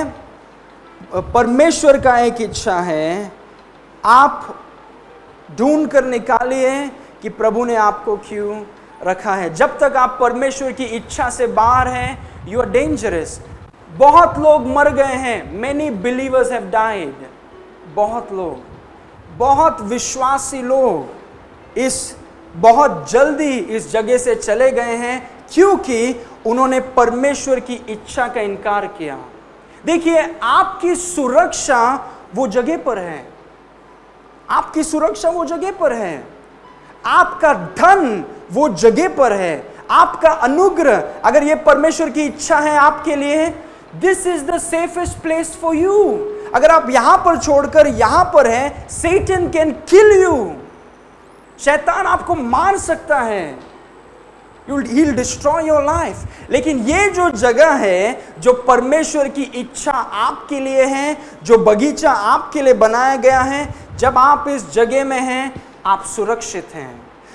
परमेश्वर का एक इच्छा है। आप ढूंढ कर निकालिए कि प्रभु ने आपको क्यों रखा है। जब तक आप परमेश्वर की इच्छा से बाहर हैं, यू आर डेंजरस। बहुत लोग मर गए हैं। Many believers have died. बहुत लोग, बहुत विश्वासी लोग इस बहुत जल्दी इस जगह से चले गए हैं क्योंकि उन्होंने परमेश्वर की इच्छा का इनकार किया। देखिए, आपकी सुरक्षा वो जगह पर है, आपकी सुरक्षा वो जगह पर है, आपका धन वो जगह पर है, आपका अनुग्रह, अगर ये परमेश्वर की इच्छा है आपके लिए, this is the safest place for you. अगर आप यहां पर छोड़कर यहां पर हैं, Satan कैन किल यू। शैतान आपको मार सकता है, he'll destroy your life। लेकिन ये जो जगह है, जो परमेश्वर की इच्छा आपके लिए है, जो बगीचा आपके लिए बनाया गया है, जब आप इस जगह में हैं, आप सुरक्षित हैं।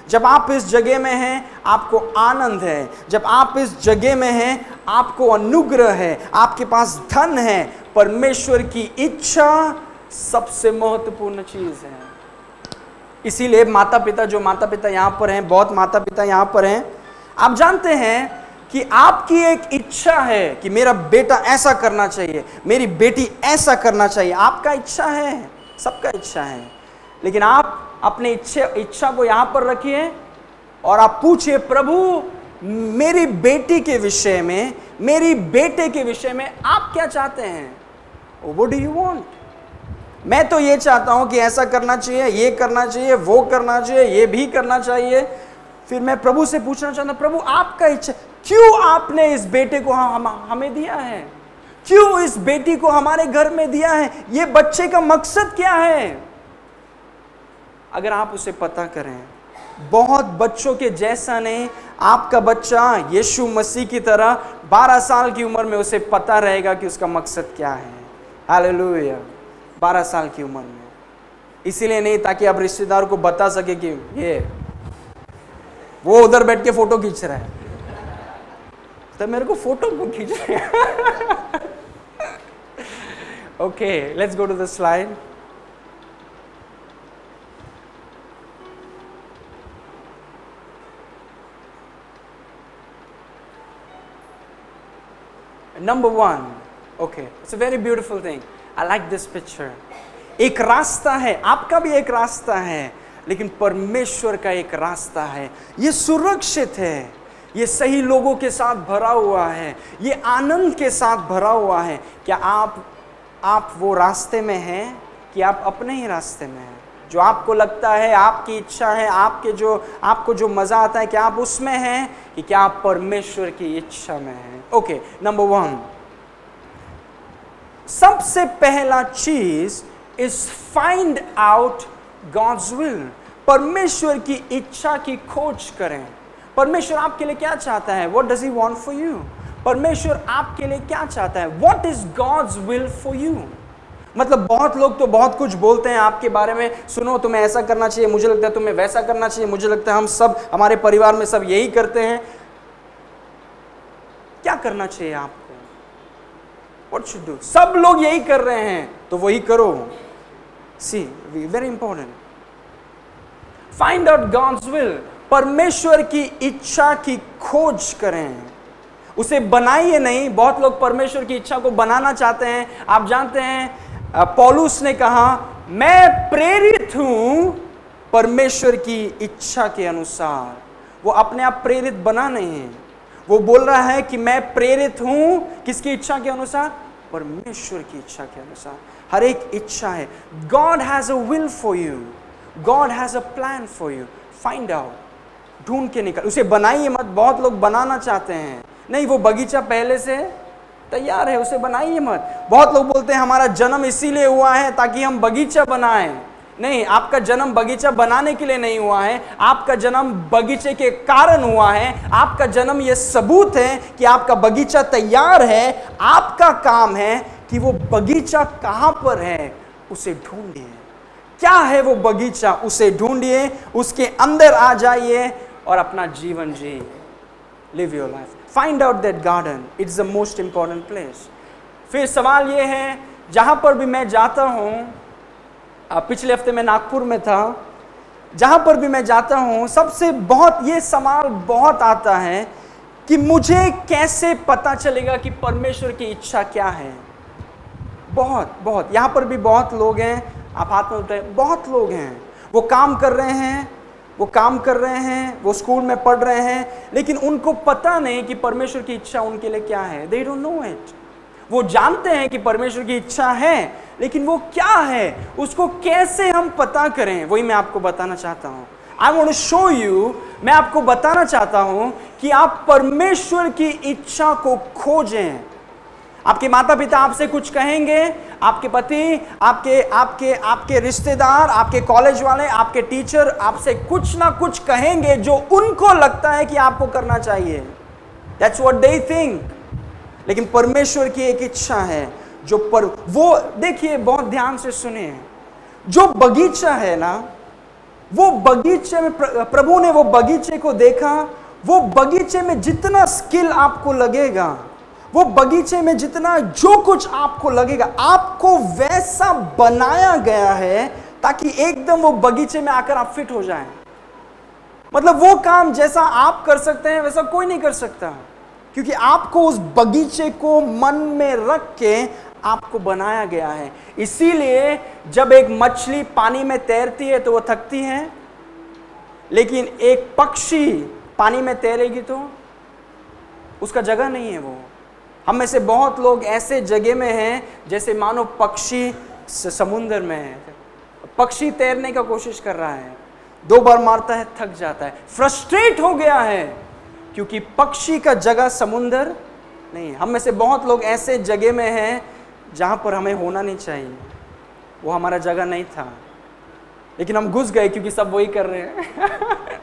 जब आप इस जगह में हैं आपको आनंद है, जब आप इस जगह में हैं आपको अनुग्रह है, आपके पास धन है। परमेश्वर की इच्छा सबसे महत्वपूर्ण चीज है। इसीलिए माता पिता, जो माता पिता यहां पर हैं, बहुत माता पिता यहां पर हैं, आप जानते हैं कि आपकी एक इच्छा है कि मेरा बेटा ऐसा करना चाहिए, मेरी बेटी ऐसा करना चाहिए। आपका इच्छा है, सबका इच्छा है, लेकिन आप अपने इच्छा इच्छा को यहां पर रखिए और आप पूछिए, प्रभु मेरी बेटी के विषय में, मेरी बेटे के विषय में आप क्या चाहते हैं? What do you want? मैं तो ये चाहता हूं कि ऐसा करना चाहिए, ये करना चाहिए, वो करना चाहिए, ये भी करना चाहिए। फिर मैं प्रभु से पूछना चाहता हूं, प्रभु आपका इच्छा, क्यों आपने इस बेटे को हम, हमें दिया है? क्यों इस बेटी को हमारे घर में दिया है? ये बच्चे का मकसद क्या है? अगर आप उसे पता करें, बहुत बच्चों के जैसा नहीं, आपका बच्चा यीशु मसीह की तरह बारह साल की उम्र में उसे पता रहेगा कि उसका मकसद क्या है। हालेलुया। बारह साल की उम्र में, इसीलिए नहीं ताकि आप रिश्तेदार को बता सके कि ये वो उधर बैठ के फोटो खींच रहा है, तो मेरे को फोटो को खींच रहे हैं। Okay, let's go to the slide. Number one, okay, it's a very beautiful thing. I like this picture. एक रास्ता है, आपका भी एक रास्ता है, लेकिन परमेश्वर का एक रास्ता है। ये सुरक्षित है, ये सही लोगों के साथ भरा हुआ है, ये आनंद के साथ भरा हुआ है। क्या आप आप वो रास्ते में हैं कि आप अपने ही रास्ते में हैं? जो आपको लगता है, आपकी इच्छा है, आपके जो आपको जो मजा आता है, क्या आप उसमें हैं कि क्या आप परमेश्वर की इच्छा में हैं? ओके, नंबर वन, सबसे पहला चीज is find out God's will. परमेश्वर की इच्छा की खोज करें। परमेश्वर आपके लिए क्या चाहता है? What does he want for you? परमेश्वर आपके लिए क्या चाहता है? What is God's will for you? मतलब बहुत लोग तो बहुत कुछ बोलते हैं आपके बारे में, सुनो तुम्हें ऐसा करना चाहिए, मुझे लगता है तुम्हें वैसा करना चाहिए, मुझे लगता है हम सब, हमारे परिवार में सब यही करते हैं। क्या करना चाहिए आपको? What should do? सब लोग यही कर रहे हैं तो वही करो। See, very important. Find out God's will. परमेश्वर की इच्छा की खोज करें, उसे बनाइए नहीं। बहुत लोग परमेश्वर की इच्छा को बनाना चाहते हैं। आप जानते हैं पौलुस ने कहा, मैं प्रेरित हूं परमेश्वर की इच्छा के अनुसार। वो अपने आप प्रेरित बना नहीं है, वो बोल रहा है कि मैं प्रेरित हूं किसकी इच्छा के अनुसार? परमेश्वर की इच्छा के अनुसार। हर एक इच्छा है। God has a will for you, God has a plan for you. Find out, ढूंढ के निकल, उसे बनाइए मत। बहुत लोग बनाना चाहते हैं, नहीं वो बगीचा पहले से तैयार है, उसे बनाइए मत। बहुत लोग बोलते हैं हमारा जन्म इसीलिए हुआ है ताकि हम बगीचा बनाएं। नहीं, आपका जन्म बगीचा बनाने के लिए नहीं हुआ है, आपका जन्म बगीचे के कारण हुआ है। आपका जन्म यह सबूत है कि आपका बगीचा तैयार है। आपका काम है कि वो बगीचा कहां पर है, उसे ढूंढिए। क्या है वो बगीचा, उसे ढूंढिए, उसके अंदर आ जाइए और अपना जीवन जिए। Live your life, find out that garden, it's the most important place. फिर सवाल ये है, जहां पर भी मैं जाता हूं, पिछले हफ्ते मैं नागपुर में था, जहां पर भी मैं जाता हूं सबसे बहुत ये सवाल बहुत आता है कि मुझे कैसे पता चलेगा कि परमेश्वर की इच्छा क्या है। बहुत बहुत यहां पर भी बहुत लोग हैं, आप हाथ में उठाए, बहुत लोग हैं, वो काम कर रहे हैं, वो काम कर रहे हैं, वो स्कूल में पढ़ रहे हैं, लेकिन उनको पता नहीं कि परमेश्वर की इच्छा उनके लिए क्या है। They don't know it. वो जानते हैं कि परमेश्वर की इच्छा है, लेकिन वो क्या है, उसको कैसे हम पता करें, वही मैं आपको बताना चाहता हूं। I want to show you, मैं आपको बताना चाहता हूं कि आप परमेश्वर की इच्छा को खोजें। आपके माता पिता आपसे कुछ कहेंगे, आपके पति, आपके आपके आपके रिश्तेदार, आपके कॉलेज वाले, आपके टीचर आपसे कुछ ना कुछ कहेंगे जो उनको लगता है कि आपको करना चाहिए। That's what they think. लेकिन परमेश्वर की एक इच्छा है जो पर वो देखिए, बहुत ध्यान से सुनिए, जो बगीचा है ना, वो बगीचे में, प्रभु ने वो बगीचे को देखा, वो बगीचे में जितना स्किल आपको लगेगा, वो बगीचे में जितना जो कुछ आपको लगेगा, आपको वैसा बनाया गया है ताकि एकदम वो बगीचे में आकर आप फिट हो जाएं। मतलब वो काम जैसा आप कर सकते हैं वैसा कोई नहीं कर सकता, क्योंकि आपको उस बगीचे को मन में रख के आपको बनाया गया है। इसीलिए जब एक मछली पानी में तैरती है तो वो थकती है, लेकिन एक पक्षी पानी में तैरेगी तो उसका जगह नहीं है। वो हम में से बहुत लोग ऐसे जगह में हैं जैसे मानो पक्षी समुद्र में है। पक्षी तैरने का कोशिश कर रहा है, दो बार मारता है, थक जाता है, फ्रस्ट्रेट हो गया है, क्योंकि पक्षी का जगह समुद्र नहीं। हम में से बहुत लोग ऐसे जगह में हैं जहां पर हमें होना नहीं चाहिए, वो हमारा जगह नहीं था, लेकिन हम घुस गए क्योंकि सब वही कर रहे हैं।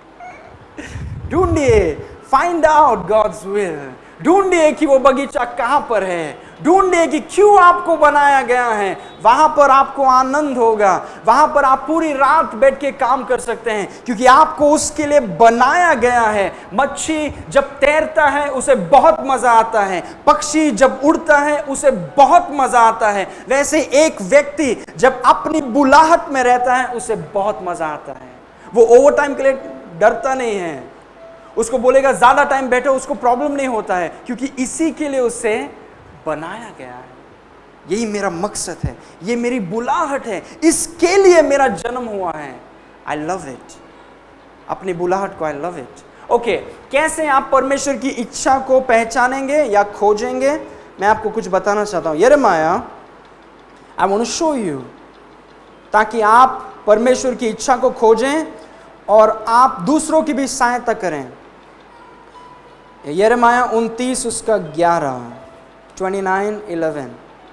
ढूंढिए, फाइंड आउट गॉड्स विल। ढूंढिए कि वो बगीचा कहां पर है, ढूंढिए कि क्यों आपको बनाया गया है। वहां पर आपको आनंद होगा, वहां पर आप पूरी रात बैठ के काम कर सकते हैं, क्योंकि आपको उसके लिए बनाया गया है। मच्छी जब तैरता है उसे बहुत मजा आता है, पक्षी जब उड़ता है उसे बहुत मजा आता है। वैसे एक व्यक्ति जब अपनी बुलाहट में रहता है उसे बहुत मजा आता है। वो ओवर टाइम के लिए डरता नहीं है, उसको बोलेगा ज्यादा टाइम बैठो, उसको प्रॉब्लम नहीं होता है, क्योंकि इसी के लिए उसे बनाया गया है। यही मेरा मकसद है, ये मेरी बुलाहट है, इसके लिए मेरा जन्म हुआ है। आई लव इट, अपनी बुलाहट को आई लव इट। ओके, कैसे आप परमेश्वर की इच्छा को पहचानेंगे या खोजेंगे, मैं आपको कुछ बताना चाहता हूं। यिर्मयाह, I want to show you, ताकि आप परमेश्वर की इच्छा को खोजें और आप दूसरों की भी सहायता करें। यिर्मयाह उनतीस उसका ग्यारह, twenty-nine eleven.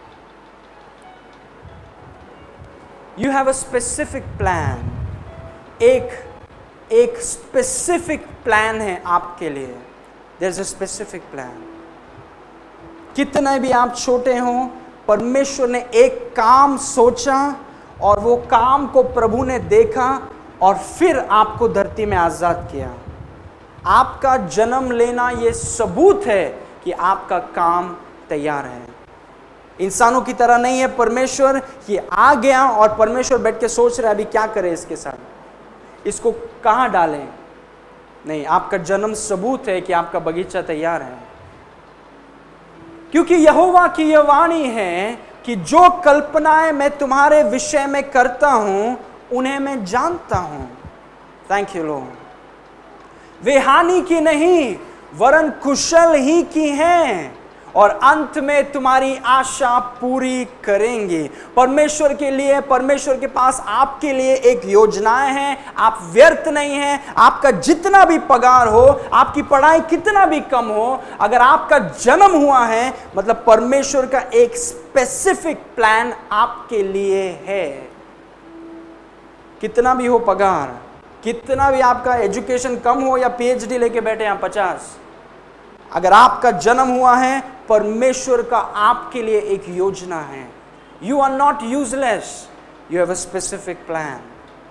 You have a specific plan. एक एक specific plan है आपके लिए. There's a specific plan. कितने भी आप छोटे हों, परमेश्वर ने एक काम सोचा और वो काम को प्रभु ने देखा और फिर आपको धरती में आजाद किया। आपका जन्म लेना ये सबूत है कि आपका काम तैयार है। इंसानों की तरह नहीं है परमेश्वर कि आ गया और परमेश्वर बैठ के सोच रहा है अभी क्या करें इसके साथ, इसको कहां डालें। नहीं, आपका जन्म सबूत है कि आपका बगीचा तैयार है, क्योंकि यहोवा की यह वाणी है कि जो कल्पनाएं मैं तुम्हारे विषय में करता हूं उन्हें मैं जानता हूं। Thank you Lord. वे हानि की नहीं वरन कुशल ही की हैं और अंत में तुम्हारी आशा पूरी करेंगे। परमेश्वर के लिए, परमेश्वर के पास आपके लिए एक योजनाएं हैं। आप व्यर्थ नहीं हैं। आपका जितना भी पगार हो, आपकी पढ़ाई कितना भी कम हो, अगर आपका जन्म हुआ है मतलब परमेश्वर का एक स्पेसिफिक प्लान आपके लिए है। कितना भी हो पगार, कितना भी आपका एजुकेशन कम हो या पीएचडी लेके बैठे हैं पचास, अगर आपका जन्म हुआ है, परमेश्वर का आपके लिए एक योजना है। You are not useless, you have a specific plan.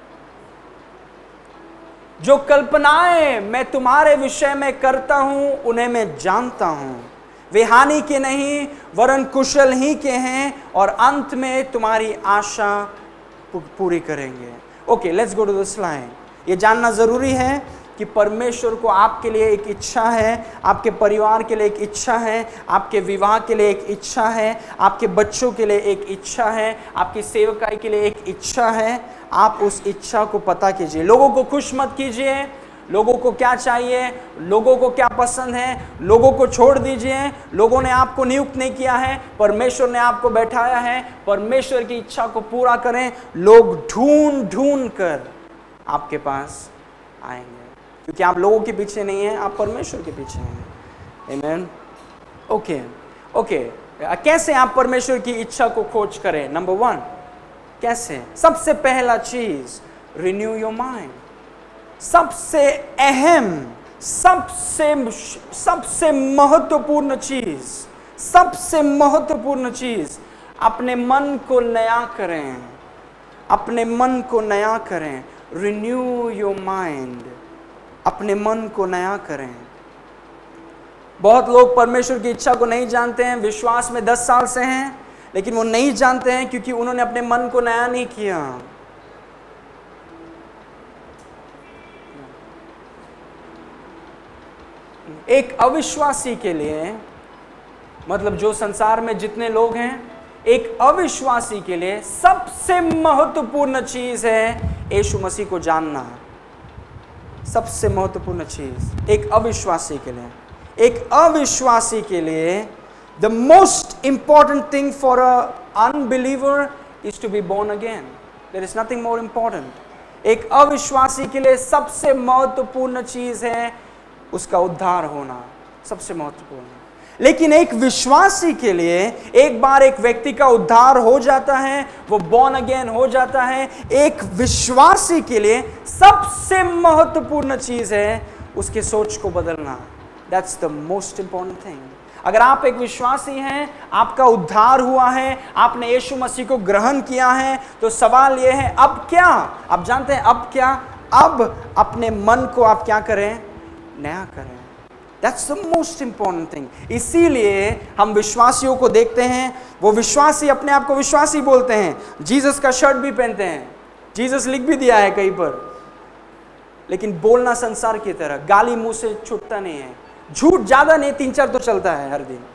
जो कल्पनाएं मैं तुम्हारे विषय में करता हूं उन्हें मैं जानता हूं। वे हानि के नहीं वरन कुशल ही के हैं और अंत में तुम्हारी आशा पूरी करेंगे। Okay, let's go to the slide. ये जानना जरूरी है कि परमेश्वर को आपके लिए एक इच्छा है, आपके परिवार के लिए एक इच्छा है, आपके विवाह के लिए एक इच्छा है, आपके बच्चों के लिए एक इच्छा है, आपकी सेवकाई के लिए एक इच्छा है। आप उस इच्छा को पता कीजिए। लोगों को खुश मत कीजिए। लोगों को क्या चाहिए, लोगों को क्या पसंद है, लोगों को छोड़ दीजिए। लोगों ने आपको नियुक्त नहीं किया है, परमेश्वर ने आपको बैठाया है। परमेश्वर की इच्छा को पूरा करें। लोग ढूंढ ढूंढ कर आपके पास आएंगे, क्योंकि आप लोगों के पीछे नहीं हैं, आप परमेश्वर के पीछे हैं। आमीन। ओके ओके, कैसे आप परमेश्वर की इच्छा को खोज करें? नंबर वन, कैसे? सबसे पहला चीज, रिन्यू योर माइंड। सबसे अहम, सबसे सबसे महत्वपूर्ण चीज, सबसे महत्वपूर्ण चीज, अपने मन को नया करें। अपने मन को नया करें। रिन्यू योर माइंड, अपने मन को नया करें। बहुत लोग परमेश्वर की इच्छा को नहीं जानते हैं, विश्वास में दस साल से हैं, लेकिन वो नहीं जानते हैं क्योंकि उन्होंने अपने मन को नया नहीं किया। एक अविश्वासी के लिए, मतलब जो संसार में जितने लोग हैं, एक अविश्वासी के लिए सबसे महत्वपूर्ण चीज है यीशु मसीह को जानना। सबसे महत्वपूर्ण चीज एक अविश्वासी के लिए, एक अविश्वासी के लिए the most important thing for a unbeliever is to be born again. There is nothing more important. एक अविश्वासी के लिए सबसे महत्वपूर्ण चीज है उसका उद्धार होना, सबसे महत्वपूर्ण। लेकिन एक विश्वासी के लिए एक बार एक व्यक्ति का उद्धार हो जाता है, वो बॉर्न अगेन हो जाता है। एक विश्वासी के लिए सबसे महत्वपूर्ण चीज है उसके सोच को बदलना। That's the most important thing. अगर आप एक विश्वासी हैं, आपका उद्धार हुआ है, आपने यीशु मसीह को ग्रहण किया है, तो सवाल यह है अब क्या? आप जानते हैं अब क्या? अब अपने मन को आप क्या करें? नया करें। That's the most important thing। इसीलिए हम विश्वासियों को देखते हैं, वो विश्वासी अपने आप को विश्वासी बोलते हैं, जीसस का शर्ट भी पहनते हैं, जीसस लिख भी दिया है कहीं पर, लेकिन बोलना संसार की तरह, गाली मुंह से छूटता नहीं है, झूठ ज्यादा नहीं, तीन चार तो चलता है हर दिन।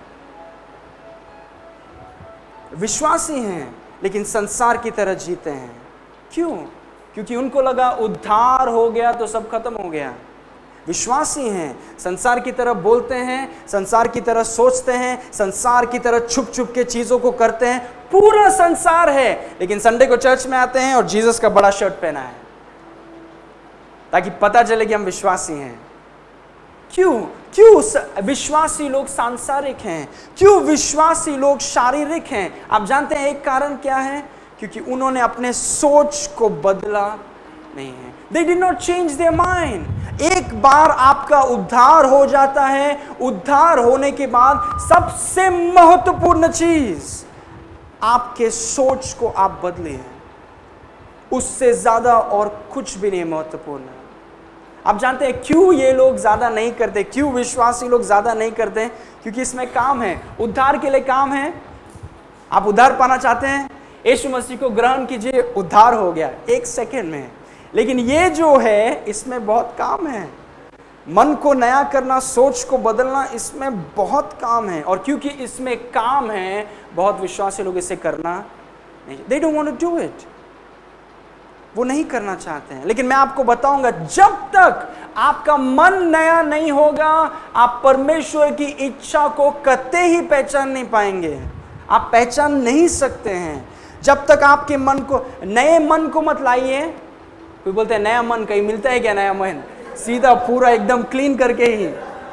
विश्वासी हैं लेकिन संसार की तरह जीते हैं। क्यों? क्योंकि उनको लगा उद्धार हो गया तो सब खत्म हो गया। विश्वासी हैं, संसार की तरह बोलते हैं, संसार की तरह सोचते हैं, संसार की तरह छुप छुप के चीजों को करते हैं। पूरा संसार है, लेकिन संडे को चर्च में आते हैं और जीसस का बड़ा शर्ट पहना है ताकि पता चले कि हम विश्वासी हैं। क्यों? क्यों विश्वासी लोग सांसारिक हैं? क्यों विश्वासी लोग शारीरिक हैं? आप जानते हैं एक कारण क्या है? क्योंकि उन्होंने अपने सोच को बदला नहीं है। They did not change their mind। एक बार आपका उद्धार हो जाता है, उद्धार होने के बाद सबसे महत्वपूर्ण चीज आपके सोच को आप बदले। उससे ज्यादा और कुछ भी नहीं महत्वपूर्ण। आप जानते हैं क्यों ये लोग ज्यादा नहीं करते, क्यों विश्वासी लोग ज्यादा नहीं करते? क्योंकि इसमें काम है, उद्धार के लिए काम है। आप उद्धार पाना चाहते हैं, यीशु मसीह को ग्रहण कीजिए, उद्धार हो गया एक सेकेंड में। लेकिन ये जो है इसमें बहुत काम है, मन को नया करना, सोच को बदलना, इसमें बहुत काम है। और क्योंकि इसमें काम है, बहुत विश्वासी लोग इसे करना नहीं, they don't want to do it। वो नहीं करना चाहते हैं। लेकिन मैं आपको बताऊंगा, जब तक आपका मन नया नहीं होगा, आप परमेश्वर की इच्छा को कतई ही पहचान नहीं पाएंगे। आप पहचान नहीं सकते हैं जब तक आपके मन को, नए मन को मत लाइए। कोई बोलते हैं नया मन, कहीं मिलता है क्या नया मन? सीधा पूरा एकदम क्लीन करके ही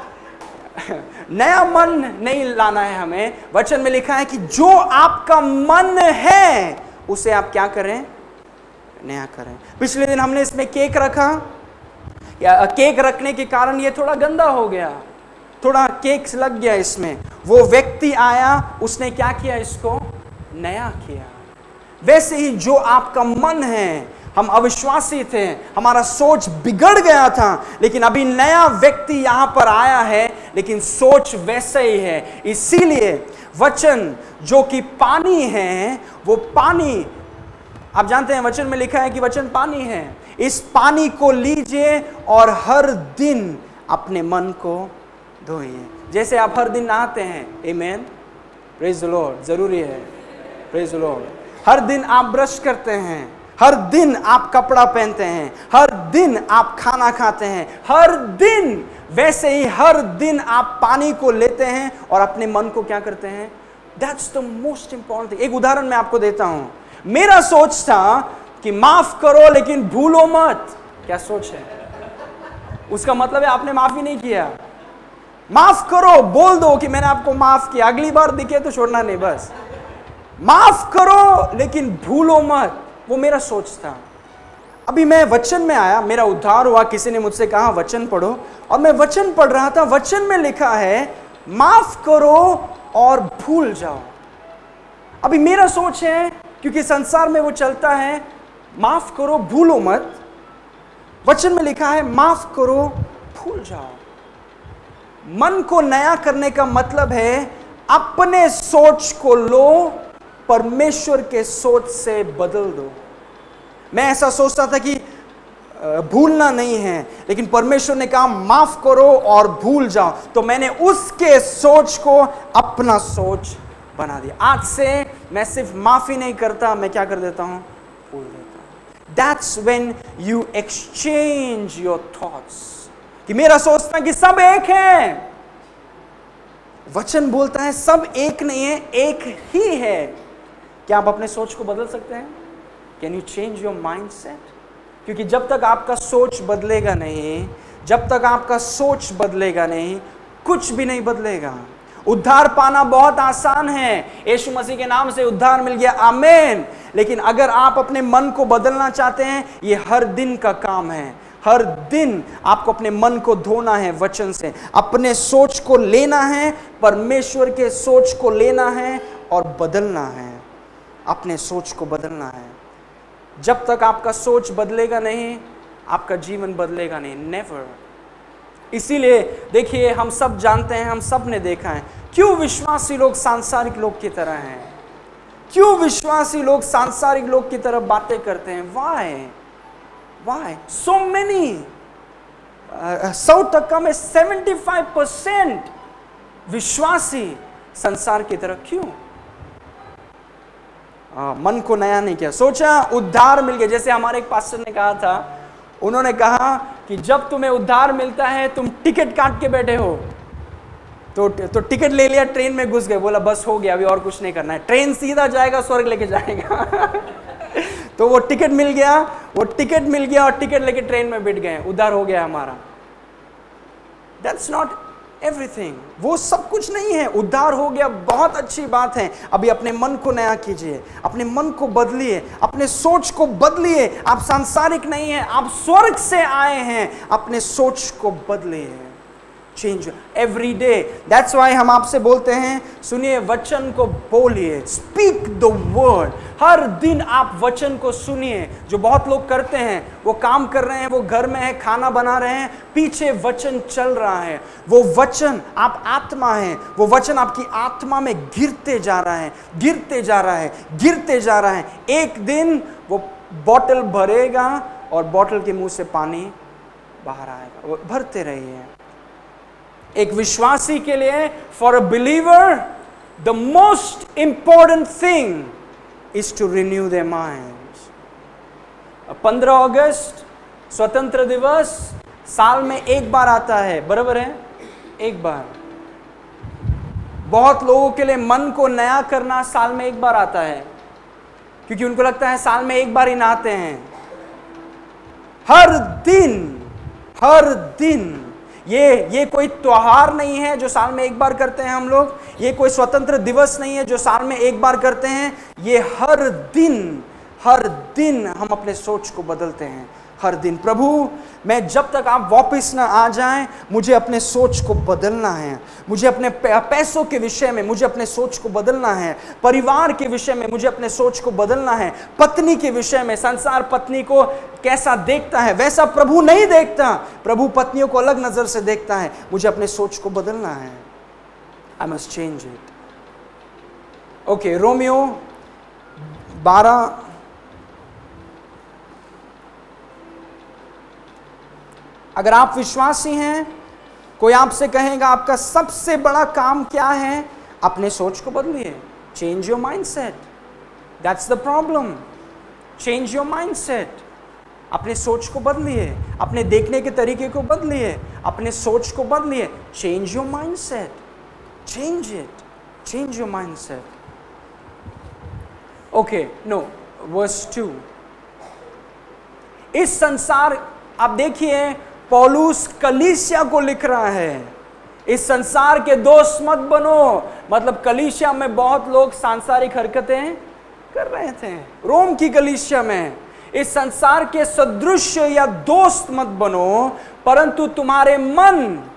नया मन नहीं लाना है हमें। वचन में लिखा है कि जो आपका मन है उसे आप क्या करें? नया करें। पिछले दिन हमने इसमें केक रखा, या केक रखने के कारण ये थोड़ा गंदा हो गया, थोड़ा केक लग गया इसमें। वो व्यक्ति आया, उसने क्या किया? इसको नया किया। वैसे ही जो आपका मन है, हम अविश्वासी थे, हमारा सोच बिगड़ गया था, लेकिन अभी नया व्यक्ति यहां पर आया है, लेकिन सोच वैसे ही है। इसीलिए वचन जो कि पानी है, वो पानी, आप जानते हैं वचन में लिखा है कि वचन पानी है। इस पानी को लीजिए और हर दिन अपने मन को धोइए, जैसे आप हर दिन नहाते हैं। आमीन, प्रेज द लॉर्ड, जरूरी है, प्रेज द लॉर्ड। हर दिन आप ब्रश करते हैं, हर दिन आप कपड़ा पहनते हैं, हर दिन आप खाना खाते हैं, हर दिन, वैसे ही हर दिन आप पानी को लेते हैं और अपने मन को क्या करते हैं? That's the most important thing. एक उदाहरण मैं आपको देता हूं। मेरा सोच था कि माफ करो लेकिन भूलो मत। क्या सोच है? उसका मतलब है आपने माफी नहीं किया। माफ करो, बोल दो कि मैंने आपको माफ किया, अगली बार दिखे तो छोड़ना नहीं, बस माफ करो लेकिन भूलो मत। वो मेरा सोच था। अभी मैं वचन में आया, मेरा उद्धार हुआ, किसी ने मुझसे कहा वचन पढ़ो, और मैं वचन पढ़ रहा था। वचन में लिखा है माफ करो और भूल जाओ। अभी मेरा सोच है, क्योंकि संसार में वो चलता है, माफ करो भूलो मत, वचन में लिखा है माफ करो, भूल जाओ। मन को नया करने का मतलब है अपने सोच को लो, परमेश्वर के सोच से बदल दो। मैं ऐसा सोचता था कि भूलना नहीं है, लेकिन परमेश्वर ने कहा माफ करो और भूल जाओ, तो मैंने उसके सोच को अपना सोच बना दिया। आज से मैं सिर्फ माफी नहीं करता, मैं क्या कर देता हूं, भूल देता हूं। That's when you exchange your thoughts। कि मेरा सोचना कि सब एक है, वचन बोलता है सब एक नहीं है, एक ही है। क्या आप अपने सोच को बदल सकते हैं? Can you change your mindset? क्योंकि जब तक आपका सोच बदलेगा नहीं, जब तक आपका सोच बदलेगा नहीं, कुछ भी नहीं बदलेगा। उद्धार पाना बहुत आसान है, यीशु मसीह के नाम से उद्धार मिल गया, आमीन। लेकिन अगर आप अपने मन को बदलना चाहते हैं, ये हर दिन का काम है। हर दिन आपको अपने मन को धोना है वचन से, अपने सोच को लेना है, परमेश्वर के सोच को लेना है और बदलना है। अपने सोच को बदलना है। जब तक आपका सोच बदलेगा नहीं, आपका जीवन बदलेगा नहीं, नेवर। इसीलिए देखिए, हम सब जानते हैं, हम सब ने देखा है, क्यों विश्वासी लोग सांसारिक लोग की तरह हैं, क्यों विश्वासी लोग सांसारिक लोग की तरह बातें करते हैं। वाई वाई सो मेनी, सौ टक्का में सेवेंटी फाइव परसेंट विश्वासी संसार की तरह क्यों? आ, मन को नया नहीं किया, सोचा उद्धार मिल गया। जैसे हमारे एक पास्टर ने कहा था, उन्होंने कहा कि जब तुम्हें उद्धार मिलता है, तुम टिकट काट के बैठे हो, तो तो टिकट ले लिया, ट्रेन में घुस गए, बोला बस हो गया, अभी और कुछ नहीं करना है, ट्रेन सीधा जाएगा, स्वर्ग लेके जाएगा। तो वो टिकट मिल गया, वो टिकट मिल गया और टिकट लेके ट्रेन में बैठ गए, उद्धार हो गया हमारा। That's not everything, वो सब कुछ नहीं है। उद्धार हो गया, बहुत अच्छी बात है। अभी अपने मन को नया कीजिए, अपने मन को बदलिए, अपने सोच को बदलिए। आप सांसारिक नहीं हैं, आप स्वर्ग से आए हैं, अपने सोच को बदलिए। Change every day. That's why हम आपसे बोलते हैं, सुनिए, वचन को बोलिए, स्पीक द वर्ड। हर दिन आप वचन को सुनिए। जो बहुत लोग करते हैं, वो काम कर रहे हैं, वो घर में है, खाना बना रहे हैं, पीछे वचन चल रहा है। वो वचन, आप आत्मा हैं, वो वचन आपकी आत्मा में गिरते जा रहा है, गिरते जा रहा है, गिरते जा रहा है। एक दिन वो बॉटल भरेगा और बॉटल के मुंह से पानी बाहर आएगा। वो भरते रहिए। एक विश्वासी के लिए, for a believer, the most important thing is to renew their minds. पंद्रह अगस्त स्वतंत्र दिवस साल में एक बार आता है, बराबर है, एक बार। बहुत लोगों के लिए मन को नया करना साल में एक बार आता है, क्योंकि उनको लगता है साल में एक बार ही नहाते हैं। हर दिन, हर दिन। ये ये कोई त्योहार नहीं है जो साल में एक बार करते हैं हम लोग, ये कोई स्वतंत्र दिवस नहीं है जो साल में एक बार करते हैं। ये हर दिन, हर दिन हम अपने सोच को बदलते हैं, हर दिन। प्रभु, मैं जब तक आप वापस ना आ जाएं, मुझे अपने सोच को बदलना है। मुझे अपने पैसों के विषय में मुझे अपने सोच को बदलना है। परिवार के विषय में मुझे अपने सोच को बदलना है। पत्नी के विषय में, संसार पत्नी को कैसा देखता है वैसा प्रभु नहीं देखता। प्रभु पत्नियों को अलग नजर से देखता है। मुझे अपने सोच को बदलना है। I must change it. Okay, रोमियो बारह अगर आप विश्वासी हैं, कोई आपसे कहेगा आपका सबसे बड़ा काम क्या है, अपने सोच को बदलिए। Change your mindset. That's the problem. Change your mindset. अपने सोच को बदलिए, अपने देखने के तरीके को बदलिए, अपने सोच को बदलिए। Change your mindset. Change it. Change your mindset. Okay, no, verse two. इस संसार, आप देखिए, पौलुस कलीसिया को लिख रहा है, इस संसार के दोस्त मत बनो। मतलब कलीसिया में बहुत लोग सांसारिक हरकतें कर रहे थे, रोम की कलीसिया में। इस संसार के सदृश या दोस्त मत बनो, परंतु तुम्हारे मन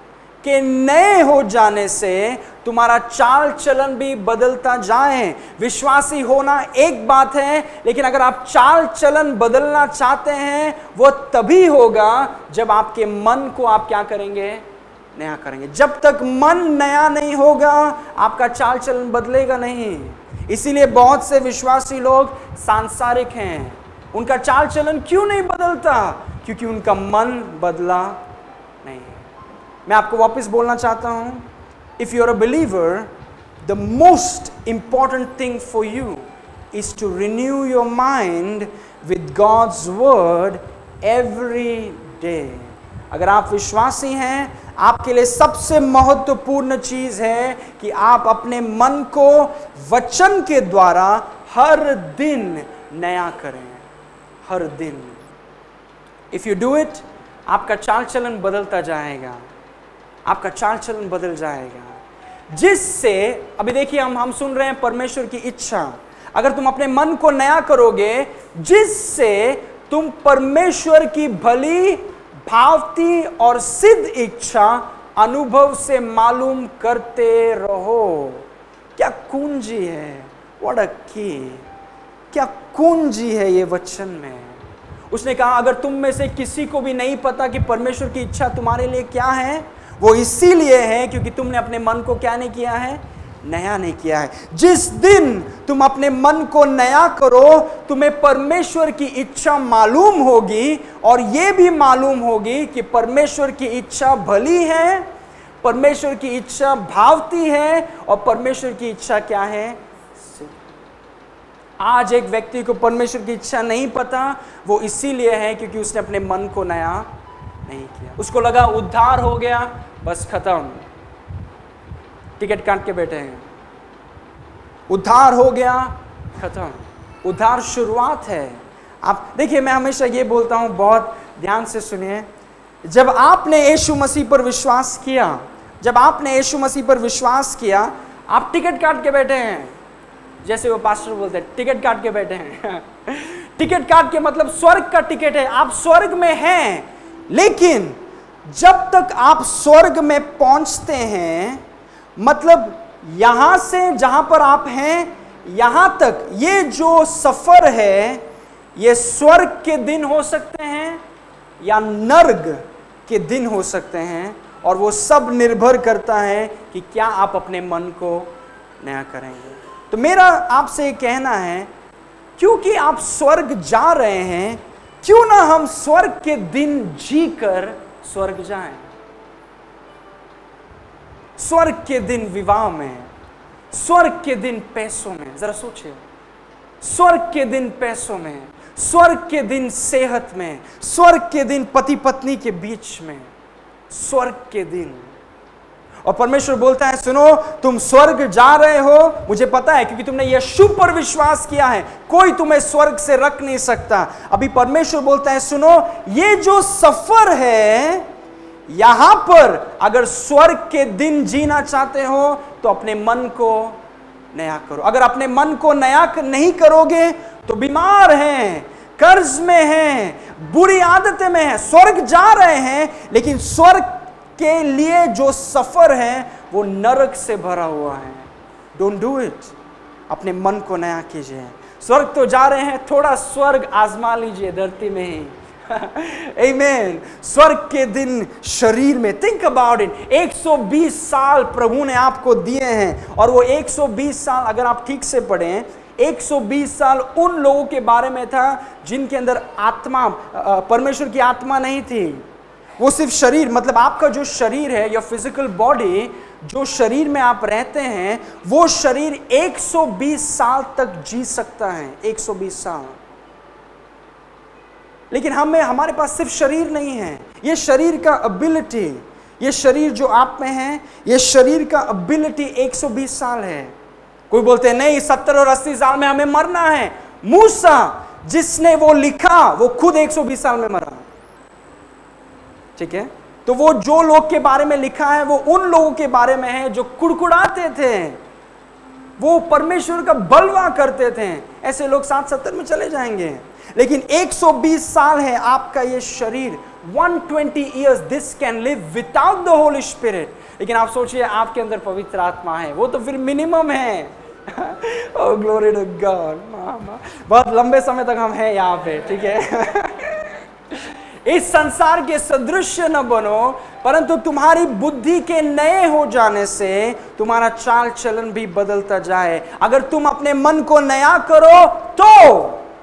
के नए हो जाने से तुम्हारा चाल चलन भी बदलता जाए। विश्वासी होना एक बात है, लेकिन अगर आप चाल चलन बदलना चाहते हैं वो तभी होगा जब आपके मन को आप क्या करेंगे, नया करेंगे। जब तक मन नया नहीं होगा आपका चाल चलन बदलेगा नहीं। इसीलिए बहुत से विश्वासी लोग सांसारिक हैं। उनका चाल चलन क्यों नहीं बदलता? क्योंकि उनका मन बदला नहीं है। मैं आपको वापस बोलना चाहता हूं, if you are a believer, the most important thing for you is to renew your mind with God's word every day. अगर आप विश्वासी हैं, आपके लिए सबसे महत्वपूर्ण चीज है कि आप अपने मन को वचन के द्वारा हर दिन नया करें, हर दिन। इफ यू डू इट, आपका चाल चलन बदलता जाएगा, आपका चाल चलन बदल जाएगा, जिससे अभी देखिए हम हम सुन रहे हैं परमेश्वर की इच्छा। अगर तुम अपने मन को नया करोगे, जिससे तुम परमेश्वर की भली, भावती और सिद्ध इच्छा अनुभव से मालूम करते रहो। क्या कुंजी है, व्हाट अ की, क्या कुंजी है ये वचन में। उसने कहा अगर तुम में से किसी को भी नहीं पता कि परमेश्वर की इच्छा तुम्हारे लिए क्या है, वो इसीलिए है क्योंकि तुमने अपने मन को क्या नहीं किया है, नया नहीं किया है। जिस दिन तुम अपने मन को नया करो, तुम्हें परमेश्वर की इच्छा मालूम होगी, और यह भी मालूम होगी कि परमेश्वर की इच्छा भली है, परमेश्वर की इच्छा भावती है, और परमेश्वर की इच्छा क्या है। आज एक व्यक्ति को परमेश्वर की इच्छा नहीं पता, वो इसीलिए है क्योंकि उसने अपने मन को नया नहीं किया। उसको लगा उद्धार हो गया, बस खत्म, टिकट काट के बैठे हैं, उद्धार हो गया, खत्म। उद्धार शुरुआत है। आप देखिए, मैं हमेशा ये बोलता हूं, बहुत ध्यान से सुनिए, जब आपने यीशु मसीह पर विश्वास किया, जब आपने यीशु मसीह पर विश्वास किया, आप टिकट काट के बैठे हैं। जैसे वो पास्टर बोलते हैं, टिकट काट के बैठे हैं। टिकट काट के मतलब स्वर्ग का टिकट है, आप स्वर्ग में हैं। लेकिन जब तक आप स्वर्ग में पहुंचते हैं, मतलब यहां से जहां पर आप हैं, यहां तक ये जो सफर है, ये स्वर्ग के दिन हो सकते हैं या नर्क के दिन हो सकते हैं, और वो सब निर्भर करता है कि क्या आप अपने मन को नया करेंगे। तो मेरा आपसे कहना है, क्योंकि आप स्वर्ग जा रहे हैं, क्यों ना हम स्वर्ग के दिन जीकर स्वर्ग जाएं। स्वर्ग के दिन विवाह में, स्वर्ग के दिन पैसों में, जरा सोचिए, स्वर्ग के दिन पैसों में, स्वर्ग के दिन सेहत में, स्वर्ग के दिन पति पत्नी के बीच में, स्वर्ग के दिन। और परमेश्वर बोलता है, सुनो, तुम स्वर्ग जा रहे हो, मुझे पता है, क्योंकि तुमने यीशु पर विश्वास किया है, कोई तुम्हें स्वर्ग से रख नहीं सकता। अभी परमेश्वर बोलता है, सुनो, ये जो सफर है, यहां पर अगर स्वर्ग के दिन जीना चाहते हो तो अपने मन को नया करो। अगर अपने मन को नया नहीं करोगे तो बीमार हैं, कर्ज में हैं, बुरी आदतें में हैं, स्वर्ग जा रहे हैं, लेकिन स्वर्ग के लिए जो सफर है वो नरक से भरा हुआ है। Don't do it. अपने मन को नया कीजिए। स्वर्ग तो जा रहे हैं, थोड़ा स्वर्ग आजमा लीजिए धरती में ही। आमीन। स्वर्ग के दिन शरीर में, थिंक अबाउट इट, एक सौ बीस साल प्रभु ने आपको दिए हैं, और वो एक सौ बीस साल अगर आप ठीक से पढ़ें, एक सौ बीस साल उन लोगों के बारे में था जिनके अंदर आत्मा, परमेश्वर की आत्मा नहीं थी। वो सिर्फ शरीर, मतलब आपका जो शरीर है, या फिजिकल बॉडी, जो शरीर में आप रहते हैं, वो शरीर एक सौ बीस साल तक जी सकता है, एक सौ बीस साल। लेकिन हमें, हमारे पास सिर्फ शरीर नहीं है, ये शरीर का एबिलिटी, ये शरीर जो आप में है, ये शरीर का एबिलिटी एक सौ बीस साल है। कोई बोलते हैं नहीं, सत्तर और अस्सी साल में हमें मरना है। मूसा जिसने वो लिखा, वो खुद एक सौ बीस साल में मरा। ठीक है, तो वो जो लोग के बारे में लिखा है, वो उन लोगों के बारे में है जो कुड़कुड़ाते थे, वो परमेश्वर का बलवा करते थे, ऐसे लोग साठ सत्तर में चले जाएंगे। लेकिन एक सौ बीस साल है आपका ये शरीर, एक सौ बीस years this can live without the Holy Spirit. लेकिन आप सोचिए आपके अंदर पवित्र आत्मा है, वो तो फिर मिनिमम है। Oh glory to God. बहुत लंबे समय तक हम हैं यहाँ पे, ठीक है। इस संसार के सदृश्य न बनो, परंतु तुम्हारी बुद्धि के नए हो जाने से तुम्हारा चाल चलन भी बदलता जाए। अगर तुम अपने मन को नया करो तो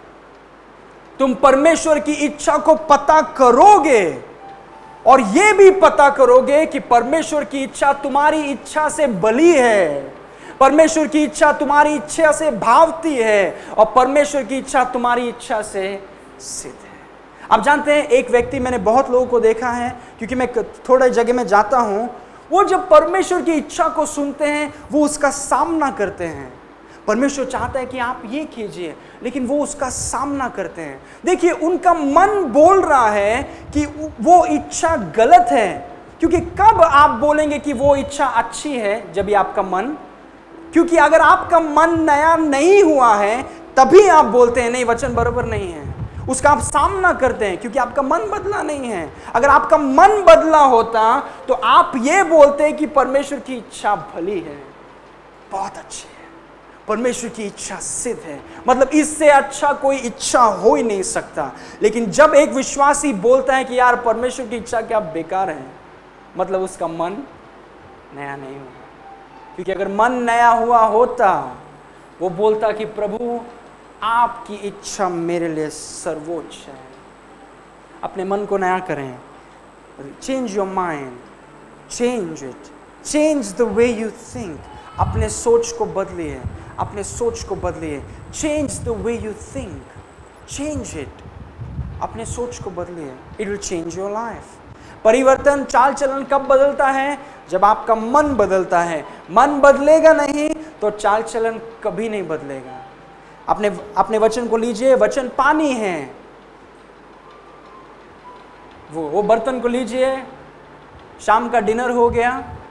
तुम परमेश्वर की इच्छा को पता करोगे, और यह भी पता करोगे कि परमेश्वर की इच्छा तुम्हारी इच्छा से बली है, परमेश्वर की इच्छा तुम्हारी इच्छा से भावती है, और परमेश्वर की इच्छा तुम्हारी इच्छा से सिद्ध है। आप जानते हैं, एक व्यक्ति, मैंने बहुत लोगों को देखा है, क्योंकि मैं थोड़े जगह में जाता हूं, वो जब परमेश्वर की इच्छा को सुनते हैं वो उसका सामना करते हैं। परमेश्वर चाहता है कि आप ये कीजिए, लेकिन वो उसका सामना करते हैं। देखिए, उनका मन बोल रहा है कि वो इच्छा गलत है, क्योंकि कब आप बोलेंगे कि वो इच्छा अच्छी है? जब ये आपका मन, क्योंकि अगर आपका मन नया नहीं हुआ है तभी आप बोलते हैं नहीं वचन बराबर नहीं है, उसका आप सामना करते हैं, क्योंकि आपका मन बदला नहीं है। अगर आपका मन बदला होता तो आप ये बोलते हैं कि परमेश्वर की इच्छा भली है, बहुत अच्छी है, परमेश्वर की इच्छा सिद्ध है, मतलब इससे अच्छा कोई इच्छा हो ही नहीं सकता। लेकिन जब एक विश्वासी बोलता है कि यार परमेश्वर की इच्छा क्या बेकार है, मतलब उसका मन नया नहीं हुआ। क्योंकि अगर मन नया हुआ होता, वो बोलता कि प्रभु आपकी इच्छा मेरे लिए सर्वोच्च है। अपने मन को नया करें, change your mind, change it, change the way you think. अपने सोच को बदलिए, अपने सोच को बदलिए, change the way you think, change it, अपने सोच को बदलिए, it will change your life. परिवर्तन, चाल चलन कब बदलता है? जब आपका मन बदलता है। मन बदलेगा नहीं तो चाल चलन कभी नहीं बदलेगा। अपने अपने वचन को लीजिए, वचन पानी है। वो वो बर्तन को लीजिए, शाम का डिनर हो गया,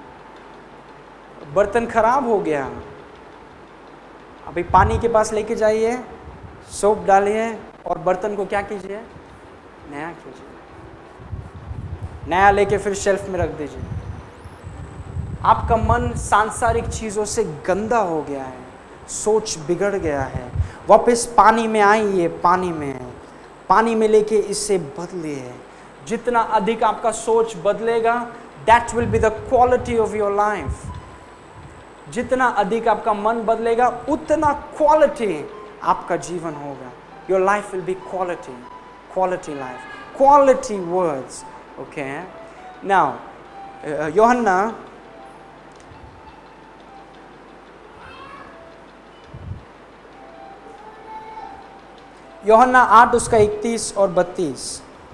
बर्तन खराब हो गया, अभी पानी के पास लेके जाइए, सोप डालिए और बर्तन को क्या कीजिए? नया कीजिए, नया लेके फिर शेल्फ में रख दीजिए। आपका मन सांसारिक चीजों से गंदा हो गया है, सोच बिगड़ गया है। वापस पानी में आइए, पानी में पानी में लेके इससे बदलिए। जितना अधिक आपका सोच बदलेगा, that will be the quality of your life. जितना अधिक आपका मन बदलेगा, उतना क्वालिटी आपका जीवन होगा। Your life will be quality, quality life, quality words. Okay, now यूहन्ना यूहन्ना आठ उसका इकतीस और बत्तीस।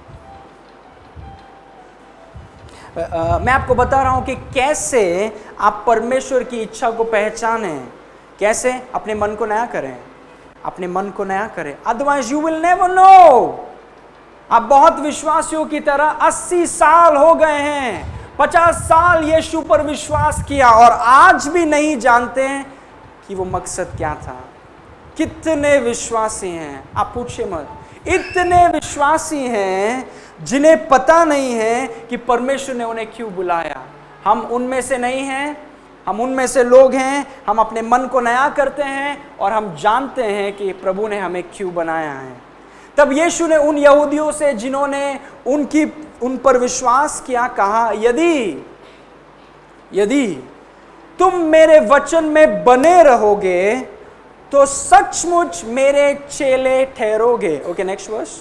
मैं आपको बता रहा हूं कि कैसे आप परमेश्वर की इच्छा को पहचाने। कैसे? अपने मन को नया करें, अपने मन को नया करें, otherwise you will never know. आप बहुत विश्वासियों की तरह अस्सी साल हो गए हैं, पचास साल यीशु पर विश्वास किया और आज भी नहीं जानते कि वो मकसद क्या था। कितने विश्वासी हैं, आप पूछिए मत, इतने विश्वासी हैं जिन्हें पता नहीं है कि परमेश्वर ने उन्हें क्यों बुलाया। हम उनमें से नहीं हैं, हम उनमें से लोग हैं। हम अपने मन को नया करते हैं और हम जानते हैं कि प्रभु ने हमें क्यों बनाया है। तब यीशु ने उन यहूदियों से जिन्होंने उनकी उन पर विश्वास किया कहा, यदि यदि तुम मेरे वचन में बने रहोगे तो सचमुच मेरे चेले ठहरोगे। Okay, next verse.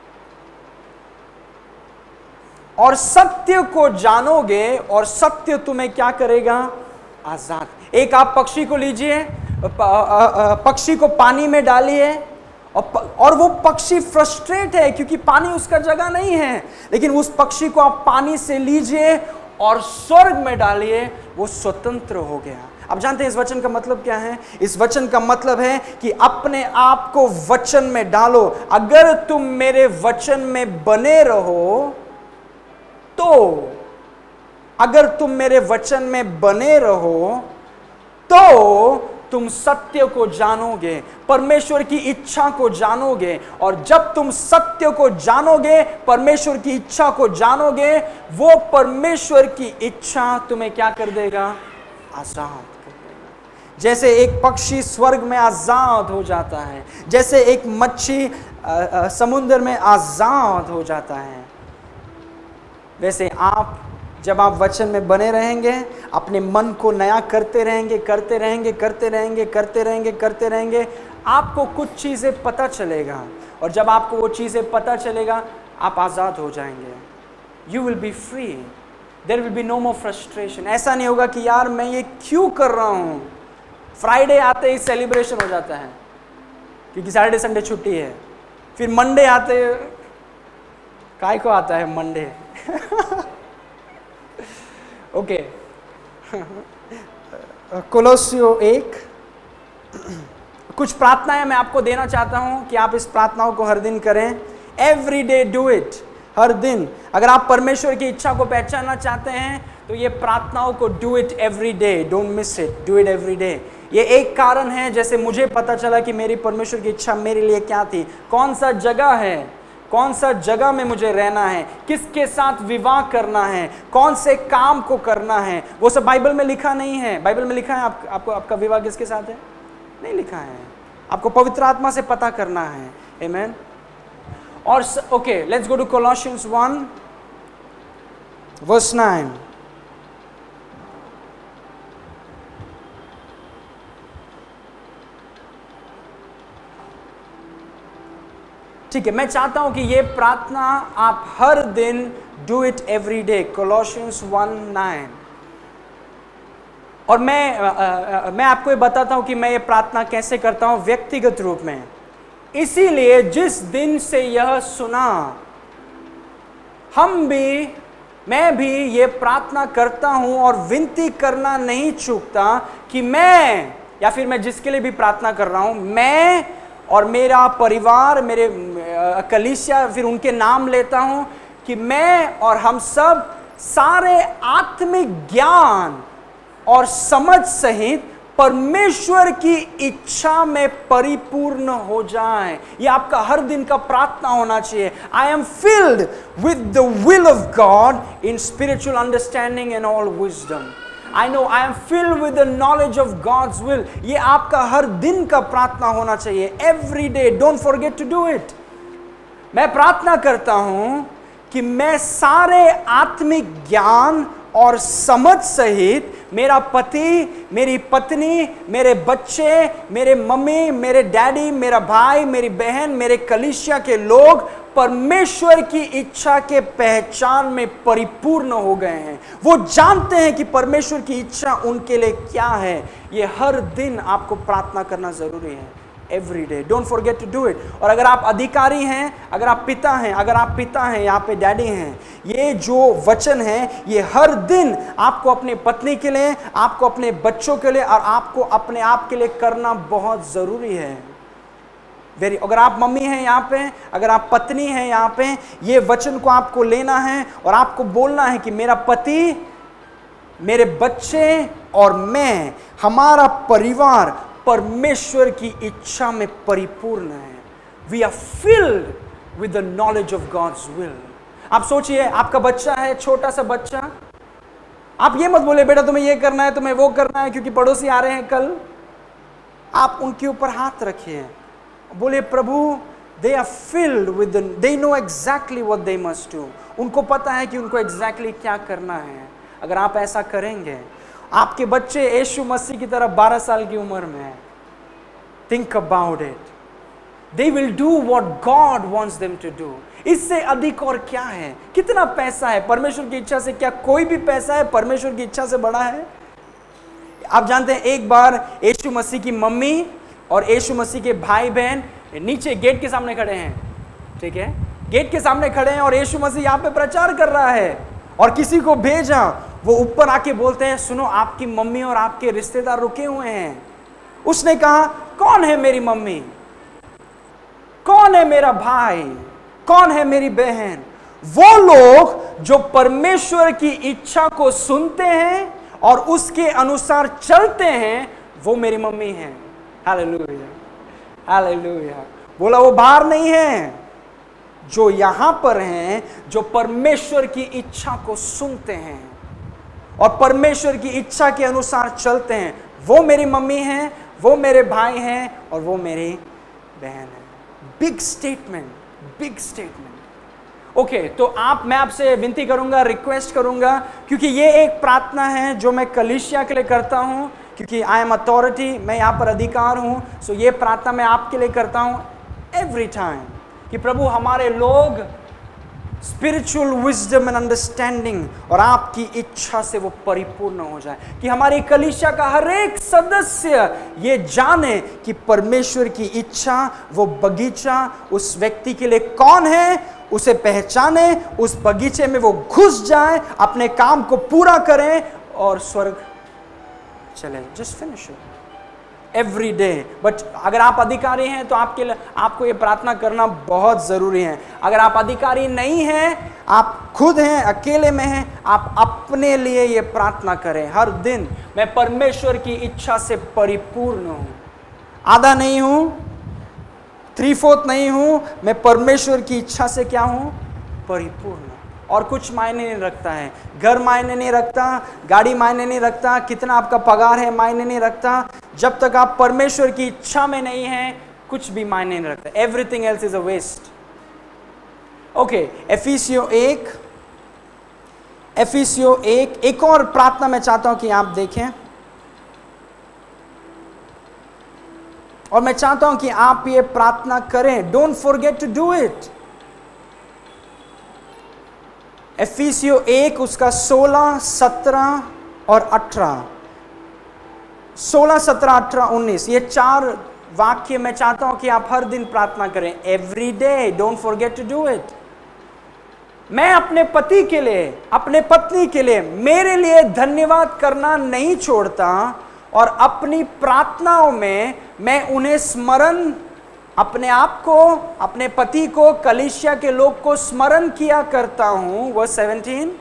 और सत्य को जानोगे और सत्य तुम्हें क्या करेगा? आजाद। एक आप पक्षी को लीजिए, पक्षी को पानी में डालिए और वो पक्षी फ्रस्ट्रेट है क्योंकि पानी उसका जगह नहीं है, लेकिन उस पक्षी को आप पानी से लीजिए और स्वर्ग में डालिए, वो स्वतंत्र हो गया। अब जानते हैं इस वचन का मतलब क्या है? इस वचन का मतलब है कि अपने आप को वचन में डालो। अगर तुम मेरे वचन में बने रहो तो अगर तुम मेरे वचन में बने रहो तो तुम सत्य को जानोगे, परमेश्वर की इच्छा को जानोगे। और जब तुम सत्य को जानोगे, परमेश्वर की इच्छा को जानोगे, वो परमेश्वर की इच्छा तुम्हें क्या कर देगा? आजाद कर देगा। जैसे एक पक्षी स्वर्ग में आजाद हो जाता है, जैसे एक मच्छी समुद्र में आजाद हो जाता है, वैसे आप जब आप वचन में बने रहेंगे, अपने मन को नया करते रहेंगे करते रहेंगे करते रहेंगे करते रहेंगे करते रहेंगे, आपको कुछ चीज़ें पता चलेगा। और जब आपको वो चीज़ें पता चलेगा, आप आज़ाद हो जाएंगे। You will be free, there will be no more frustration. ऐसा नहीं होगा कि यार मैं ये क्यों कर रहा हूँ। फ्राइडे आते ही सेलिब्रेशन हो जाता है क्योंकि सैटरडे संडे छुट्टी है। फिर मंडे आते, काय को आता है मंडे? ओके, कोलोसियो एक, कुछ प्रार्थनाएं मैं आपको देना चाहता हूं कि आप इस प्रार्थनाओं को हर दिन करें। एवरी डे डू इट, हर दिन। अगर आप परमेश्वर की इच्छा को पहचानना चाहते हैं तो ये प्रार्थनाओं को do it every day, don't miss it, do it every day. ये एक कारण है, जैसे मुझे पता चला कि मेरी परमेश्वर की इच्छा मेरे लिए क्या थी, कौन सा जगह है, कौन सा जगह में मुझे रहना है, किसके साथ विवाह करना है, कौन से काम को करना है, वो सब बाइबल में लिखा नहीं है। बाइबल में लिखा है आप, आपको आपका विवाह किसके साथ है? नहीं लिखा है। आपको पवित्र आत्मा से पता करना है। आमेन। और okay, let's go to Colossians one verse nine. ठीक है, मैं चाहता हूं कि ये प्रार्थना आप हर दिन do it every day. Colossians one nine. और मैं आ, आ, मैं आपको ये बताता हूं कि मैं ये प्रार्थना कैसे करता हूं व्यक्तिगत रूप में। इसीलिए जिस दिन से यह सुना, हम भी, मैं भी ये प्रार्थना करता हूं और विनती करना नहीं चूकता कि मैं, या फिर मैं जिसके लिए भी प्रार्थना कर रहा हूं, मैं और मेरा परिवार, मेरे कलीसिया, फिर उनके नाम लेता हूं, कि मैं और हम सब सारे आत्मिक ज्ञान और समझ सहित परमेश्वर की इच्छा में परिपूर्ण हो जाएं। ये आपका हर दिन का प्रार्थना होना चाहिए। I am filled with the will of God in spiritual understanding and all wisdom. I know I am filled with the knowledge of God's will. ये आपका हर दिन का प्रार्थना होना चाहिए। Every day, don't forget to do it. मैं प्रार्थना करता हूं कि मैं सारे आत्मिक ज्ञान और समझ सहित मेरा पति, मेरी पत्नी, मेरे बच्चे, मेरे मम्मी, मेरे डैडी, मेरा भाई, मेरी बहन, मेरे कलीसिया के लोग परमेश्वर की इच्छा के पहचान में परिपूर्ण हो गए हैं। वो जानते हैं कि परमेश्वर की इच्छा उनके लिए क्या है। ये हर दिन आपको प्रार्थना करना जरूरी है। Every day, don't forget to do it. और अगर आप अधिकारी हैं, अगर आप पिता हैं, अगर आप पिता हैं, यहाँ पे डैडी हैं, ये जो वचन है ये हर दिन आपको अपने पत्नी के लिए, आपको अपने बच्चों के लिए और आपको अपने आप के लिए करना बहुत जरूरी है। वेरी, अगर आप मम्मी हैं यहाँ पे, अगर आप पत्नी हैं यहाँ पे, ये वचन को आपको लेना है और आपको बोलना है कि मेरा पति, मेरे बच्चे और मैं, हमारा परिवार परमेश्वर की इच्छा में परिपूर्ण है। We are filled with the knowledge of God's will. आप सोचिए, आपका बच्चा है, छोटा सा बच्चा, आप ये मत बोले बेटा तुम्हें ये करना है, तुम्हें वो करना है क्योंकि पड़ोसी आ रहे हैं कल। आप उनके ऊपर हाथ रखिए, बोले प्रभु, they are filled with, they know exactly what they must do. उनको पता है कि उनको एग्जैक्टली exactly क्या करना है। अगर आप ऐसा करेंगे, आपके बच्चे यीशु मसीह की तरह बारह साल की उम्र में है। Think about it, they will do what God wants them to do. इससे अधिक और क्या है? कितना पैसा है? परमेश्वर की इच्छा से क्या कोई भी पैसा है परमेश्वर की इच्छा से बड़ा है? आप जानते हैं, एक बार यीशु मसीह की मम्मी और यीशु मसीह के भाई बहन नीचे गेट के सामने खड़े हैं, ठीक है, गेट के सामने खड़े हैं और यीशु मसीह यहाँ पे प्रचार कर रहा है और किसी को भेजा। वो ऊपर आके बोलते हैं, सुनो आपकी मम्मी और आपके रिश्तेदार रुके हुए हैं। उसने कहा, कौन है मेरी मम्मी, कौन है मेरा भाई, कौन है मेरी बहन? वो लोग जो परमेश्वर की इच्छा को सुनते हैं और उसके अनुसार चलते हैं, वो मेरी मम्मी है। Hallelujah, hallelujah. बोला वो बाहर नहीं है, जो यहां पर हैं, जो परमेश्वर की इच्छा को सुनते हैं और परमेश्वर की इच्छा के अनुसार चलते हैं, वो मेरी मम्मी हैं, वो मेरे भाई हैं और वो मेरी बहन है। Big statement, big statement. Okay, तो आप, मैं आपसे विनती करूंगा, रिक्वेस्ट करूंगा, क्योंकि ये एक प्रार्थना है जो मैं कलीसिया के लिए करता हूं, क्योंकि आई एम अथॉरिटी, मैं यहाँ पर अधिकार हूं। सो ये प्रार्थना मैं आपके लिए करता हूं एवरी टाइम कि प्रभु हमारे लोग स्पिरिचुअल विजडम एंड अंडरस्टैंडिंग और आपकी इच्छा से वो परिपूर्ण हो जाए, कि हमारी कलीसिया का हर एक सदस्य ये जाने कि परमेश्वर की इच्छा, वो बगीचा उस व्यक्ति के लिए कौन है, उसे पहचाने, उस बगीचे में वो घुस जाए, अपने काम को पूरा करें और स्वर्ग चले। Just finish it every day. But अगर आप अधिकारी हैं तो आपके लिए, आपको ये प्रार्थना करना बहुत जरूरी है। अगर आप अधिकारी नहीं हैं, आप खुद हैं, अकेले में हैं, आप अपने लिए ये प्रार्थना करें हर दिन, मैं परमेश्वर की इच्छा से परिपूर्ण हूं, आधा नहीं हूं, थ्री फोर्थ नहीं हूं, मैं परमेश्वर की इच्छा से क्या हूं, परिपूर्ण। और कुछ मायने नहीं रखता है, घर मायने नहीं रखता, गाड़ी मायने नहीं रखता, कितना आपका पगार है मायने नहीं रखता, जब तक आप परमेश्वर की इच्छा में नहीं हैं, कुछ भी मायने नहीं रखता। Everything else is a waste. Okay, एफिसियो एक, एफिसियो एक, एक और प्रार्थना मैं चाहता हूं कि आप देखें, और मैं चाहता हूं कि आप ये प्रार्थना करें। Don't forget to do it. एफिसियो एक, उसका सोलह, सत्रह और अठारह, सोलह, सत्रह, अठारह, उन्नीस, ये चार वाक्य मैं चाहता हूं कि आप हर दिन प्रार्थना करें। Every day, don't forget to do it. मैं अपने पति के लिए, अपने पत्नी के लिए, मेरे लिए धन्यवाद करना नहीं छोड़ता, और अपनी प्रार्थनाओं में मैं उन्हें स्मरण, अपने आप को, अपने पति को, कलीसिया के लोग को स्मरण किया करता हूं। वर्स सेवनटीन,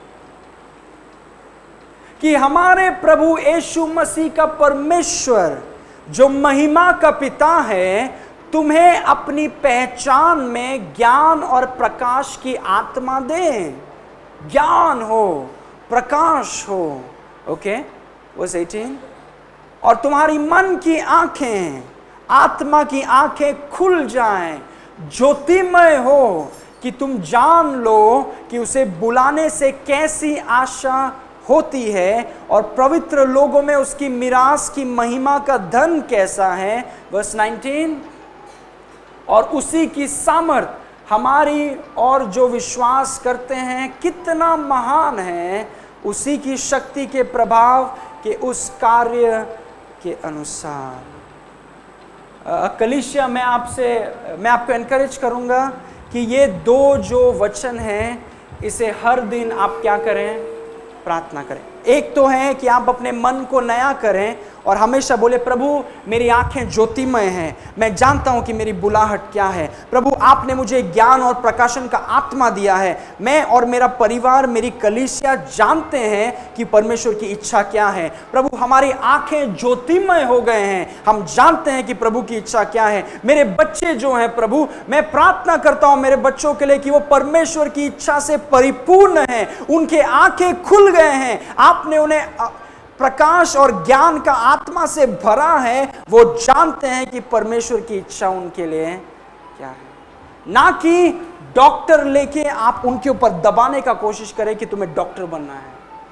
कि हमारे प्रभु यीशु मसीह का परमेश्वर जो महिमा का पिता है, तुम्हें अपनी पहचान में ज्ञान और प्रकाश की आत्मा दे। ज्ञान हो, प्रकाश हो। ओके, वर्स एटीन, और तुम्हारी मन की आंखें, आत्मा की आंखें खुल जाएं, ज्योतिमय हो, कि तुम जान लो कि उसे बुलाने से कैसी आशा होती है, और पवित्र लोगों में उसकी मिरास की महिमा का धन कैसा है। वर्स नाइनटीन, और उसी की सामर्थ हमारी और जो विश्वास करते हैं कितना महान है, उसी की शक्ति के प्रभाव के उस कार्य के अनुसार। कलीसिया, मैं आपसे, मैं आपको एनकरेज करूंगा कि ये दो जो वचन हैं, इसे हर दिन आप क्या करें, प्रार्थना करें। एक तो है कि आप अपने मन को नया करें और हमेशा बोले, प्रभु मेरी आंखें ज्योतिमय हैं, मैं जानता हूं कि मेरी बुलाहट क्या है। प्रभु आपने मुझे ज्ञान और प्रकाशन का आत्मा दिया है, मैं और मेरा परिवार, मेरी कलीसिया जानते हैं कि परमेश्वर की इच्छा क्या है। प्रभु हमारी आंखें ज्योतिमय हो गए हैं, हम जानते हैं कि प्रभु की इच्छा क्या है। मेरे बच्चे जो हैं प्रभु, मैं प्रार्थना करता हूं मेरे बच्चों के लिए कि वो परमेश्वर की इच्छा से परिपूर्ण हैं, उनके आंखें खुल गए हैं, आपने उन्हें प्रकाश और ज्ञान का आत्मा से भरा है, वो जानते हैं कि परमेश्वर की इच्छा उनके लिए क्या है। ना कि डॉक्टर लेके आप उनके ऊपर दबाने का कोशिश करें कि तुम्हें डॉक्टर बनना है।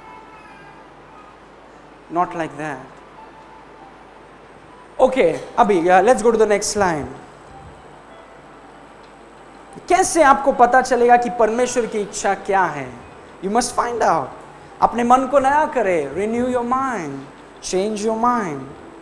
Not like that. ओके, अभी let's go to the next line. कैसे आपको पता चलेगा कि परमेश्वर की इच्छा क्या है? You must find out. अपने मन को नया करें, renew your mind, change your mind.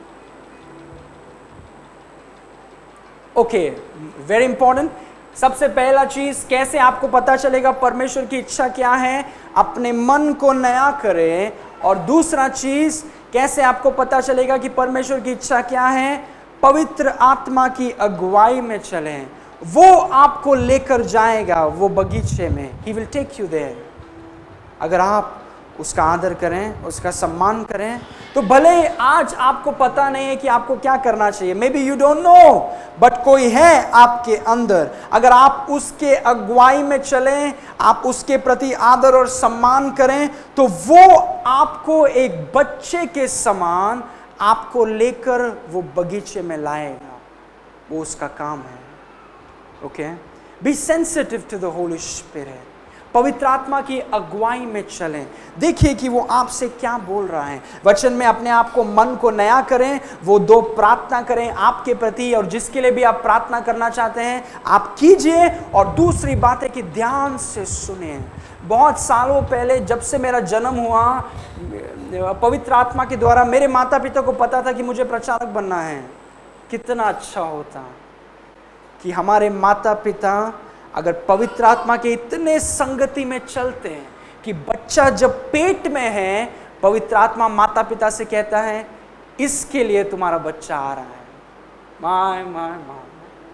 Okay, very important. सबसे पहला चीज, कैसे आपको पता चलेगा परमेश्वर की इच्छा क्या है? अपने मन को नया करें। और दूसरा चीज, कैसे आपको पता चलेगा कि परमेश्वर की इच्छा क्या है? पवित्र आत्मा की अगुवाई में चलें, वो आपको लेकर जाएगा वो बगीचे में। He will take you there. अगर आप उसका आदर करें, उसका सम्मान करें, तो भले आज आपको पता नहीं है कि आपको क्या करना चाहिए, maybe you don't know, but कोई है आपके अंदर, अगर आप उसके अगुवाई में चलें, आप उसके प्रति आदर और सम्मान करें, तो वो आपको एक बच्चे के समान आपको लेकर वो बगीचे में लाएगा। वो उसका काम है। Okay, be sensitive to the Holy Spirit. पवित्र आत्मा की अगुवाई में चलें, देखिए कि वो आपसे क्या बोल रहा है। वचन में अपने आप को, मन को नया करें, वो दो प्रार्थना करें आपके प्रति, और जिसके लिए भी आप प्रार्थना करना चाहते हैं आप कीजिए, और दूसरी बात है कि ध्यान से सुनिए। बहुत सालों पहले जब से मेरा जन्म हुआ, पवित्र आत्मा के द्वारा मेरे माता पिता को पता था कि मुझे प्रचारक बनना है। कितना अच्छा होता कि हमारे माता पिता अगर पवित्र आत्मा के इतने संगति में चलते हैं कि बच्चा जब पेट में है, पवित्र आत्मा माता पिता से कहता है इसके लिए तुम्हारा बच्चा आ रहा है। माय माय माय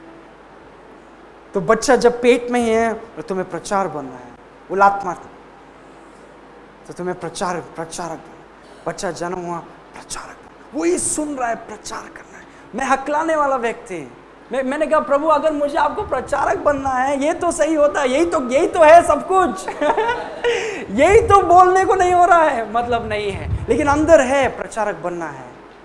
तो बच्चा जब पेट में ही है और तुम्हें प्रचार बनना है, उलात्मा तो तुम्हें प्रचार प्रचारक, बच्चा जन्म हुआ प्रचारक, वही सुन रहा है प्रचार करना है। मैं हकलाने वाला व्यक्ति, मैं मैंने कहा प्रभु अगर मुझे आपको प्रचारक बनना है, ये तो सही होता है, यही तो यही तो है सब कुछ यही तो बोलने को नहीं हो रहा है, मतलब नहीं है, लेकिन अंदर है प्रचारक बनना है।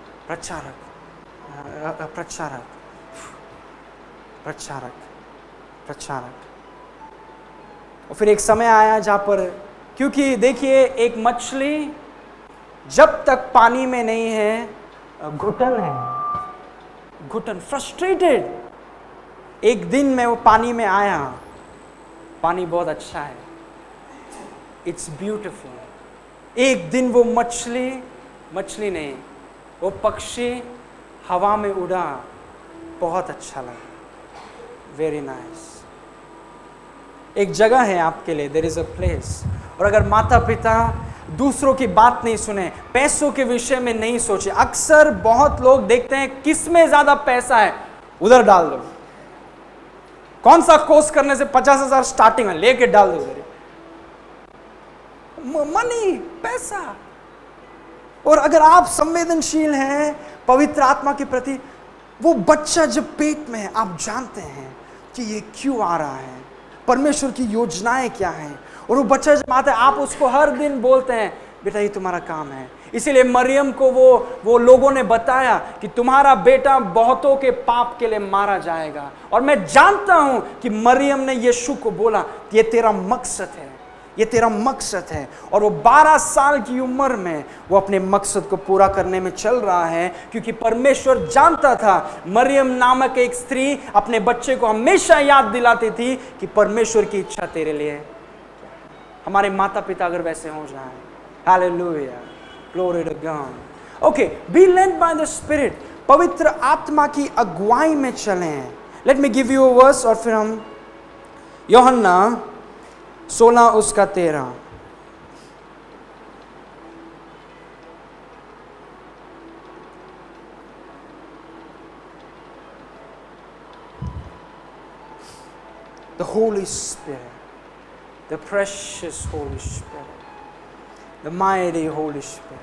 प्रचारक प्रचारक प्रचारक प्रचारक और फिर एक समय आया जहां पर, क्योंकि देखिए एक मछली जब तक पानी में नहीं है घुटन है, घुटन, फ्रस्ट्रेटेड। एक दिन में वो पानी में आया, पानी बहुत अच्छा है, इट्स ब्यूटीफुल। एक दिन वो मछली मछली नहीं वो पक्षी हवा में उड़ा, बहुत अच्छा लगा, वेरी नाइस। एक जगह है आपके लिए, देयर इज अ प्लेस। और अगर माता पिता दूसरों की बात नहीं सुने, पैसों के विषय में नहीं सोचे, अक्सर बहुत लोग देखते हैं किस में ज्यादा पैसा है उधर डाल दो, कौन सा कोर्स करने से पचास हजार स्टार्टिंग है लेके डाल दो उधर, मनी, पैसा। और अगर आप संवेदनशील हैं पवित्र आत्मा के प्रति, वो बच्चा जब पेट में है आप जानते हैं कि ये क्यों आ रहा है, परमेश्वर की योजनाएं क्या हैं, और वो बच्चा जब आता है आप उसको हर दिन बोलते हैं बेटा ये तुम्हारा काम है। इसीलिए मरियम को वो वो लोगों ने बताया कि तुम्हारा बेटा बहुतों के पाप के लिए मारा जाएगा, और मैं जानता हूं कि मरियम ने यीशु को बोला ये तेरा मकसद है, ये तेरा मकसद है। और वो बारह साल की उम्र में वो अपने मकसद को पूरा करने में चल रहा है, क्योंकि परमेश्वर जानता था मरियम नामक एक स्त्री अपने बच्चे को हमेशा याद दिलाती थी कि परमेश्वर की इच्छा तेरे लिए। हमारे माता पिता अगर वैसे हो जाएं, hallelujah, glory to God. Okay, be led by the Spirit, पवित्र आत्मा की अगुवाई में चलें। Let me give you a verse, और फिर हम यूहन्ना सोलह उसका तेरह। The Holy Spirit, the precious Holy Spirit, the mighty Holy Spirit.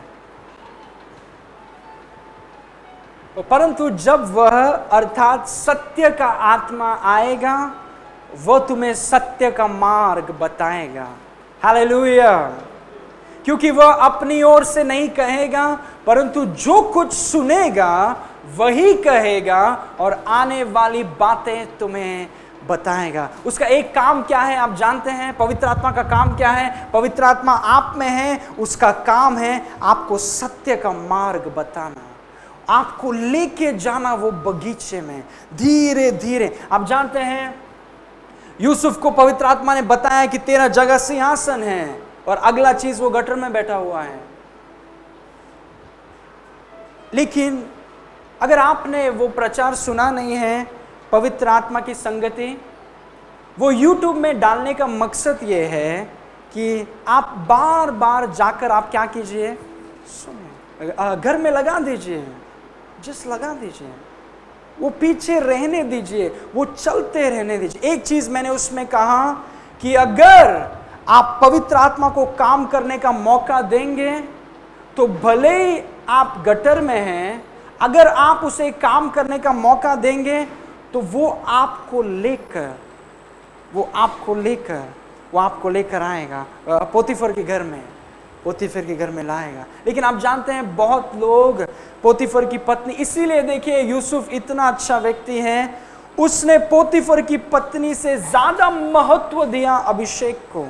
परंतु जब वह अर्थात सत्य का आत्मा आएगा, वह तुम्हें सत्य का मार्ग बताएगा। हालेलुया। क्योंकि वह अपनी ओर से नहीं कहेगा, परंतु जो कुछ सुनेगा वही कहेगा, और आने वाली बातें तुम्हें बताएगा। उसका एक काम क्या है आप जानते हैं? पवित्र आत्मा का काम क्या है? पवित्र आत्मा आप में है, उसका काम है आपको सत्य का मार्ग बताना, आपको लेके जाना वो बगीचे में धीरे धीरे। आप जानते हैं यूसुफ को पवित्र आत्मा ने बताया कि तेरा जगह सिंहासन है, और अगला चीज वो गटर में बैठा हुआ है। लेकिन अगर आपने वो प्रचार सुना नहीं है पवित्र आत्मा की संगति, वो यूट्यूब में डालने का मकसद ये है कि आप बार बार जाकर आप क्या कीजिए, सुनिए, घर में लगा दीजिए, जिस लगा दीजिए, वो पीछे रहने दीजिए, वो चलते रहने दीजिए। एक चीज मैंने उसमें कहा कि अगर आप पवित्र आत्मा को काम करने का मौका देंगे तो भले ही आप गटर में हैं, अगर आप उसे काम करने का मौका देंगे तो वो आपको लेकर वो आपको लेकर वो आपको लेकर आएगा पोतीफर के घर में, पोतीफर के घर में लाएगा। लेकिन आप जानते हैं बहुत लोग पोतीफर की पत्नी, इसीलिए देखिए यूसुफ इतना अच्छा व्यक्ति है, उसने पोतीफर की पत्नी से ज्यादा महत्व दिया अभिषेक को।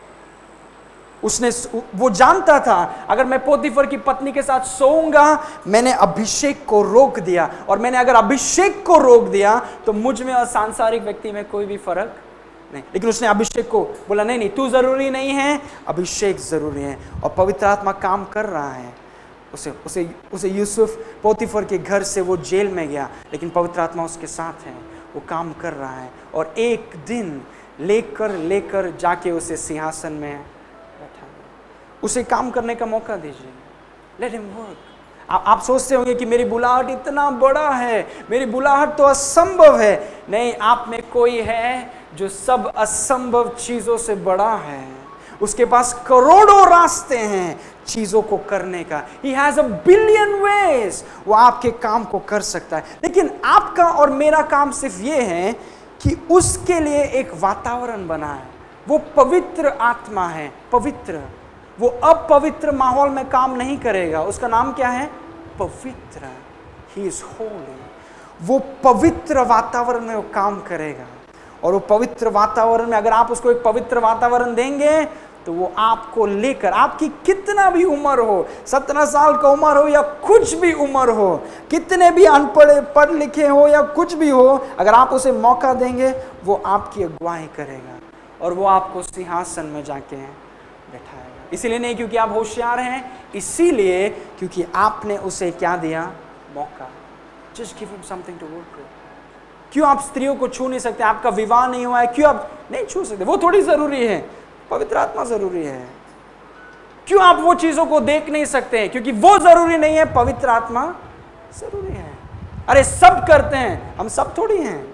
उसने वो जानता था अगर मैं पोतीफर की पत्नी के साथ सोऊंगा, मैंने अभिषेक को रोक दिया, और मैंने अगर अभिषेक को रोक दिया तो मुझ में और सांसारिक व्यक्ति में कोई भी फर्क नहीं। लेकिन उसने अभिषेक को बोला नहीं नहीं तू जरूरी नहीं है, अभिषेक जरूरी है। और पवित्र आत्मा काम कर रहा है। उसे उसे उसे यूसुफ पोतीफर के घर से वो जेल में गया, लेकिन पवित्र आत्मा उसके साथ है, वो काम कर रहा है। और एक दिन लेकर लेकर जाके उसे सिंहासन में बैठा, उसे काम करने का मौका दीजिए। Let him work. आप, आप सोचते होंगे कि मेरी बुलाहट इतना बड़ा है, मेरी बुलाहट तो असंभव है। नहीं, आप में कोई है जो सब असंभव चीजों से बड़ा है। उसके पास करोड़ों रास्ते हैं चीजों को करने का। He has a billion ways। वो आपके काम को कर सकता है। लेकिन आपका और मेरा काम सिर्फ ये है कि उसके लिए एक वातावरण बनाए। वो पवित्र आत्मा है, पवित्र। वो अपवित्र माहौल में काम नहीं करेगा। उसका नाम क्या है? पवित्र। He is holy। वो पवित्र वातावरण में वो काम करेगा। और वो पवित्र वातावरण में अगर आप उसको एक पवित्र वातावरण देंगे तो वो आपको लेकर, आपकी कितना भी उम्र हो, सत्रह साल का उम्र हो या कुछ भी उम्र हो, कितने भी अनपढ़ पढ़ लिखे हो या कुछ भी हो, अगर आप उसे मौका देंगे वो आपकी अगुवाई करेगा और वो आपको सिंहासन में जाके बैठाएगा। इसीलिए नहीं क्योंकि आप होशियार हैं, इसीलिए क्योंकि आपने उसे क्या दिया? मौका। Just give him something to work with. क्यों आप स्त्रियों को छू नहीं सकते? आपका विवाह नहीं हुआ है, क्यों आप नहीं छू सकते? वो थोड़ी जरूरी है, पवित्र आत्मा जरूरी है। क्यों आप वो चीजों को देख नहीं सकते हैं? क्योंकि वो जरूरी नहीं है, पवित्र आत्मा जरूरी है। अरे सब करते हैं, हम सब थोड़ी हैं।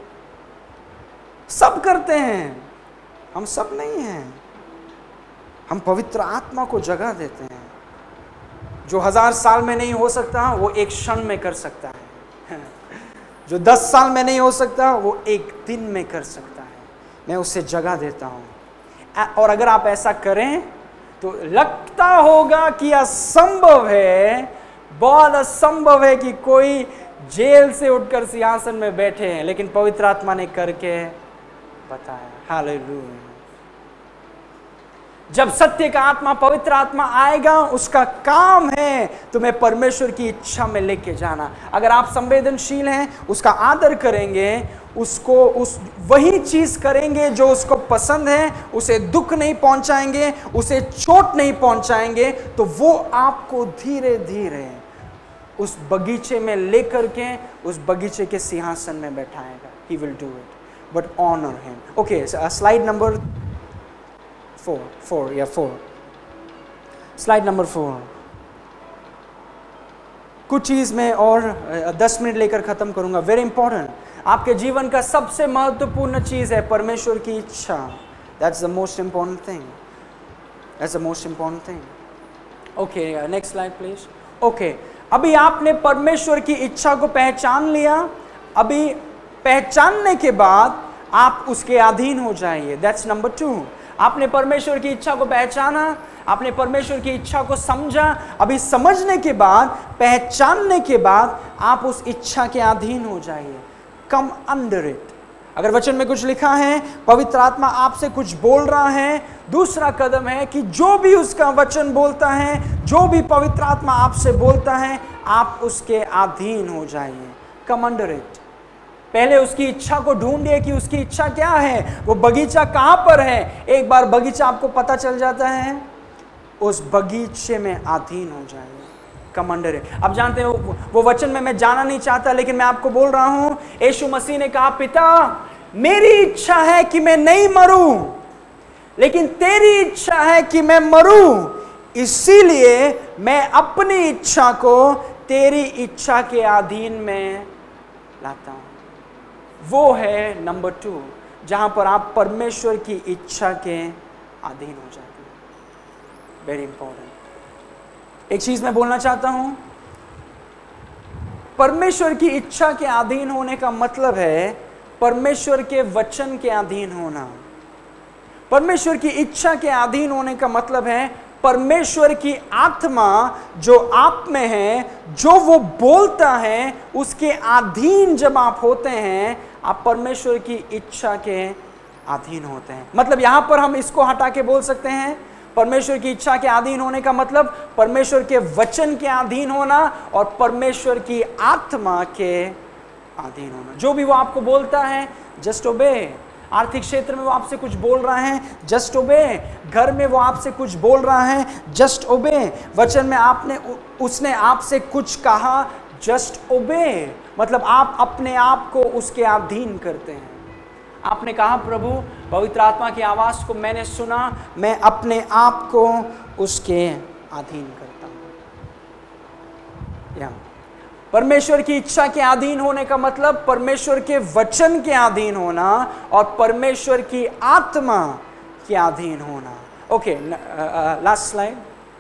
सब करते हैं, हम सब नहीं हैं। हम पवित्र आत्मा को जगह देते हैं। जो हजार साल में नहीं हो सकता वो एक क्षण में कर सकता है। जो दस साल में नहीं हो सकता वो एक दिन में कर सकता है। मैं उसे जगह देता हूं। और अगर आप ऐसा करें तो लगता होगा कि असंभव है, बहुत असंभव है कि कोई जेल से उठकर सिंहासन में बैठे हैं, लेकिन पवित्र आत्मा ने करके बताया। हालेलुया। जब सत्य का आत्मा, पवित्र आत्मा आएगा, उसका काम है तुम्हें परमेश्वर की इच्छा में लेके जाना। अगर आप संवेदनशील हैं, उसका आदर करेंगे, उसको उस वही चीज करेंगे जो उसको पसंद है, उसे दुख नहीं पहुंचाएंगे, उसे चोट नहीं पहुंचाएंगे, तो वो आपको धीरे धीरे उस बगीचे में लेकर के उस बगीचे के सिंहासन में बैठाएगा। He will do it, but honor him. Okay, so, uh, slide number four, four, yeah, four. Slide number four. कुछ चीज में और दस मिनट लेकर खत्म करूंगा। Very important. आपके जीवन का सबसे महत्वपूर्ण चीज है परमेश्वर की इच्छा। That's the most important thing. That's the most important thing. Okay, next slide please. Okay, अभी आपने परमेश्वर की इच्छा को पहचान लिया। अभी पहचानने के बाद आप उसके अधीन हो जाइए। That's number two. आपने परमेश्वर की इच्छा को पहचाना, आपने परमेश्वर की इच्छा को समझा। अभी समझने के बाद, पहचानने के बाद आप उस इच्छा के अधीन हो जाइए। Come under it. अगर वचन में कुछ लिखा है, पवित्र आत्मा आपसे कुछ बोल रहा है, दूसरा कदम है कि जो भी उसका वचन बोलता है, जो भी पवित्र आत्मा आपसे बोलता है, आप उसके अधीन हो जाइए। Come under it. पहले उसकी इच्छा को ढूंढिए कि उसकी इच्छा क्या है, वो बगीचा कहां पर है। एक बार बगीचा आपको पता चल जाता है, उस बगीचे में अधीन हो जाइए। कमांडर है। अब जानते हैं वो, वो वचन में मैं जाना नहीं चाहता, लेकिन मैं आपको बोल रहा हूं, यीशु मसीह ने कहा, पिता मेरी इच्छा है कि मैं नहीं मरूं, लेकिन तेरी इच्छा है कि मैं मरूं, इसीलिए मैं अपनी इच्छा को तेरी इच्छा के अधीन में लाता हूं। वो है नंबर टू, जहां पर आप परमेश्वर की इच्छा के अधीन हो जाते हैं। Very important. एक चीज मैं बोलना चाहता हूं, परमेश्वर की इच्छा के अधीन होने का मतलब है परमेश्वर के वचन के अधीन होना। परमेश्वर की इच्छा के अधीन होने का मतलब है परमेश्वर की आत्मा जो आप में है, जो वो बोलता है, उसके अधीन जब आप होते हैं, आप परमेश्वर की इच्छा के अधीन होते हैं। मतलब यहां पर हम इसको हटा के बोल सकते हैं परमेश्वर की इच्छा के अधीन होने का मतलब परमेश्वर के वचन के अधीन होना और परमेश्वर की आत्मा के अधीन होना। जो भी वो आपको बोलता है जस्ट ओबे। आर्थिक क्षेत्र में वो आपसे कुछ बोल रहा है, जस्ट ओबे। घर में वो आपसे कुछ बोल रहा है, जस्ट ओबे। वचन में आपने उसने आपसे कुछ कहा, जस्ट ओबे। मतलब आप अपने आप को उसके अधीन करते हैं। आपने कहा प्रभु पवित्र आत्मा की आवाज को मैंने सुना, मैं अपने आप को उसके अधीन करता हूं। या परमेश्वर की इच्छा के अधीन होने का मतलब परमेश्वर के वचन के अधीन होना और परमेश्वर की आत्मा के अधीन होना। Okay, last slide.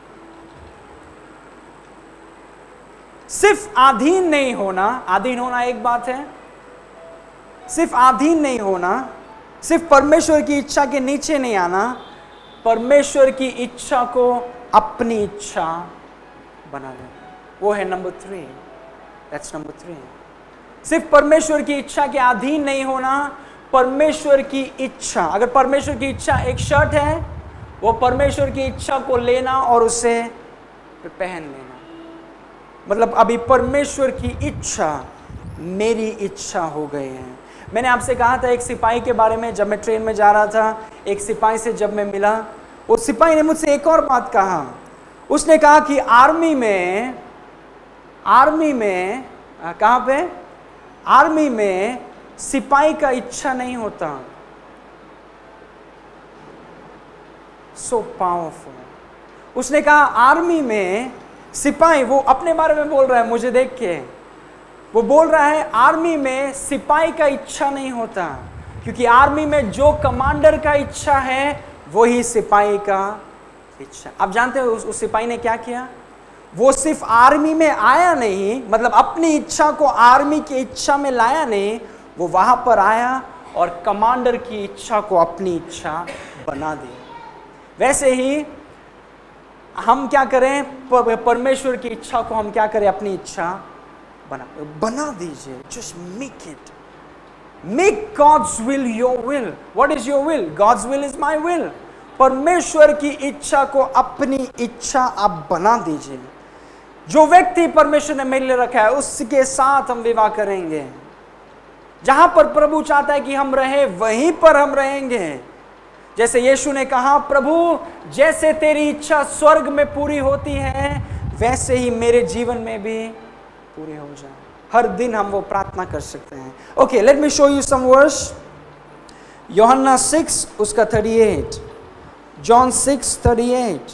सिर्फ अधीन नहीं होना, अधीन होना एक बात है, सिर्फ अधीन नहीं होना, सिर्फ परमेश्वर की इच्छा के नीचे नहीं आना, परमेश्वर की इच्छा को अपनी इच्छा बना लेना, वो है number three. That's number three. सिर्फ परमेश्वर की इच्छा के अधीन नहीं होना, परमेश्वर की इच्छा, अगर परमेश्वर की इच्छा एक शर्ट है, वो परमेश्वर की इच्छा को लेना और उसे पहन लेना। मतलब अभी परमेश्वर की इच्छा मेरी इच्छा हो गई है। मैंने आपसे कहा था एक सिपाही के बारे में, जब मैं ट्रेन में जा रहा था, एक सिपाही से जब मैं मिला, उस सिपाही ने मुझसे एक और बात कहा। उसने कहा कि आर्मी में आर्मी में कहाँ पे आर्मी में सिपाही का इच्छा नहीं होता। So powerful. उसने कहा आर्मी में सिपाही, वो अपने बारे में बोल रहा है, मुझे देख के वो बोल रहा है आर्मी में सिपाही का इच्छा नहीं होता, क्योंकि आर्मी में जो कमांडर का इच्छा है वही सिपाही का इच्छा। आप जानते हो उस, उस सिपाही ने क्या किया? वो सिर्फ आर्मी में आया नहीं, मतलब अपनी इच्छा को आर्मी की इच्छा में लाया नहीं, वो वहां पर आया और कमांडर की इच्छा को अपनी इच्छा बना दी। वैसे ही हम क्या करें, परमेश्वर की इच्छा को हम क्या करें, अपनी इच्छा बना बना दीजिए। Just make it, make God's will your will. What is your will? God's will is my will. परमेश्वर की इच्छा को अपनी इच्छा आप बना दीजिए। जो व्यक्ति परमेश्वर ने मेरे लिए रखा है उसके साथ हम विवाह करेंगे। जहां पर प्रभु चाहता है कि हम रहे वहीं पर हम रहेंगे। जैसे यीशु ने कहा, प्रभु जैसे तेरी इच्छा स्वर्ग में पूरी होती है वैसे ही मेरे जीवन में भी पूरी हो जाए। हर दिन हम वो प्रार्थना कर सकते हैं। Okay, let me show you some verse. Yuhanna six उसका thirty eight, John six thirty eight.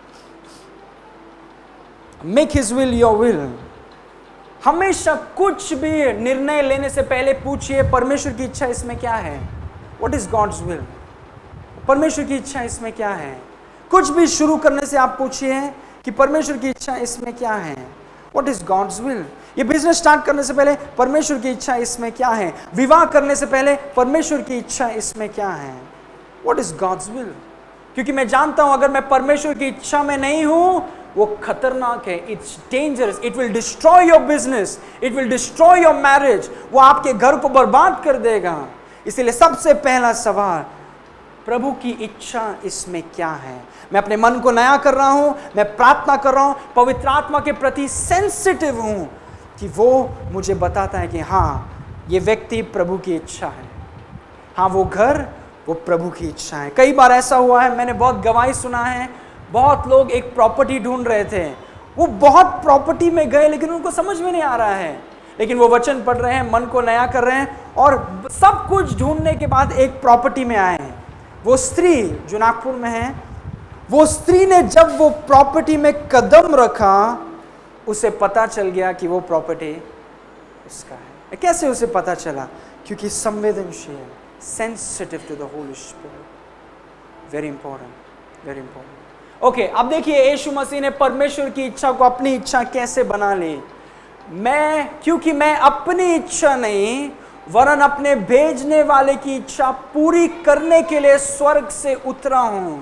Make his will your will. हमेशा कुछ भी निर्णय लेने से पहले पूछिए परमेश्वर की इच्छा इसमें क्या है। What is God's will? परमेश्वर की इच्छा इसमें क्या है। कुछ भी शुरू करने से आप पूछिए कि परमेश्वर की इच्छा इसमें क्या है। What is God's will? ये बिजनेस स्टार्ट करने से पहले परमेश्वर की इच्छा इसमें क्या है। विवाह करने से पहले परमेश्वर की इच्छा इसमें क्या है। What is God's will? क्योंकि मैं जानता हूं अगर मैं परमेश्वर की इच्छा में नहीं हूं वो खतरनाक है। It's dangerous. It will destroy your business, it will destroy your marriage. वो आपके घर को बर्बाद कर देगा। इसलिए सबसे पहला सवाल, प्रभु की इच्छा इसमें क्या है। मैं अपने मन को नया कर रहा हूं, मैं प्रार्थना कर रहा हूं, पवित्र आत्मा के प्रति सेंसिटिव हूं कि वो मुझे बताता है कि हाँ ये व्यक्ति प्रभु की इच्छा है, हाँ वो घर वो प्रभु की इच्छा है। कई बार ऐसा हुआ है, मैंने बहुत गवाही सुना है, बहुत लोग एक प्रॉपर्टी ढूंढ रहे थे, वो बहुत प्रॉपर्टी में गए लेकिन उनको समझ में नहीं आ रहा है, लेकिन वो वचन पढ़ रहे हैं, मन को नया कर रहे हैं और सब कुछ ढूंढने के बाद एक प्रॉपर्टी में आए हैं। वो स्त्री जो नागपुर में है, वो स्त्री ने जब वो प्रॉपर्टी में कदम रखा उसे पता चल गया कि वो प्रॉपर्टी उसका है। कैसे उसे पता चला? क्योंकि संवेदनशील, sensitive to the Holy Spirit. Very important, very important. Okay, अब देखिए यीशु मसीह ने परमेश्वर की इच्छा को अपनी इच्छा कैसे बना ली। मैं क्योंकि मैं अपनी इच्छा नहीं वरन अपने भेजने वाले की इच्छा पूरी करने के लिए स्वर्ग से उतरा हूं।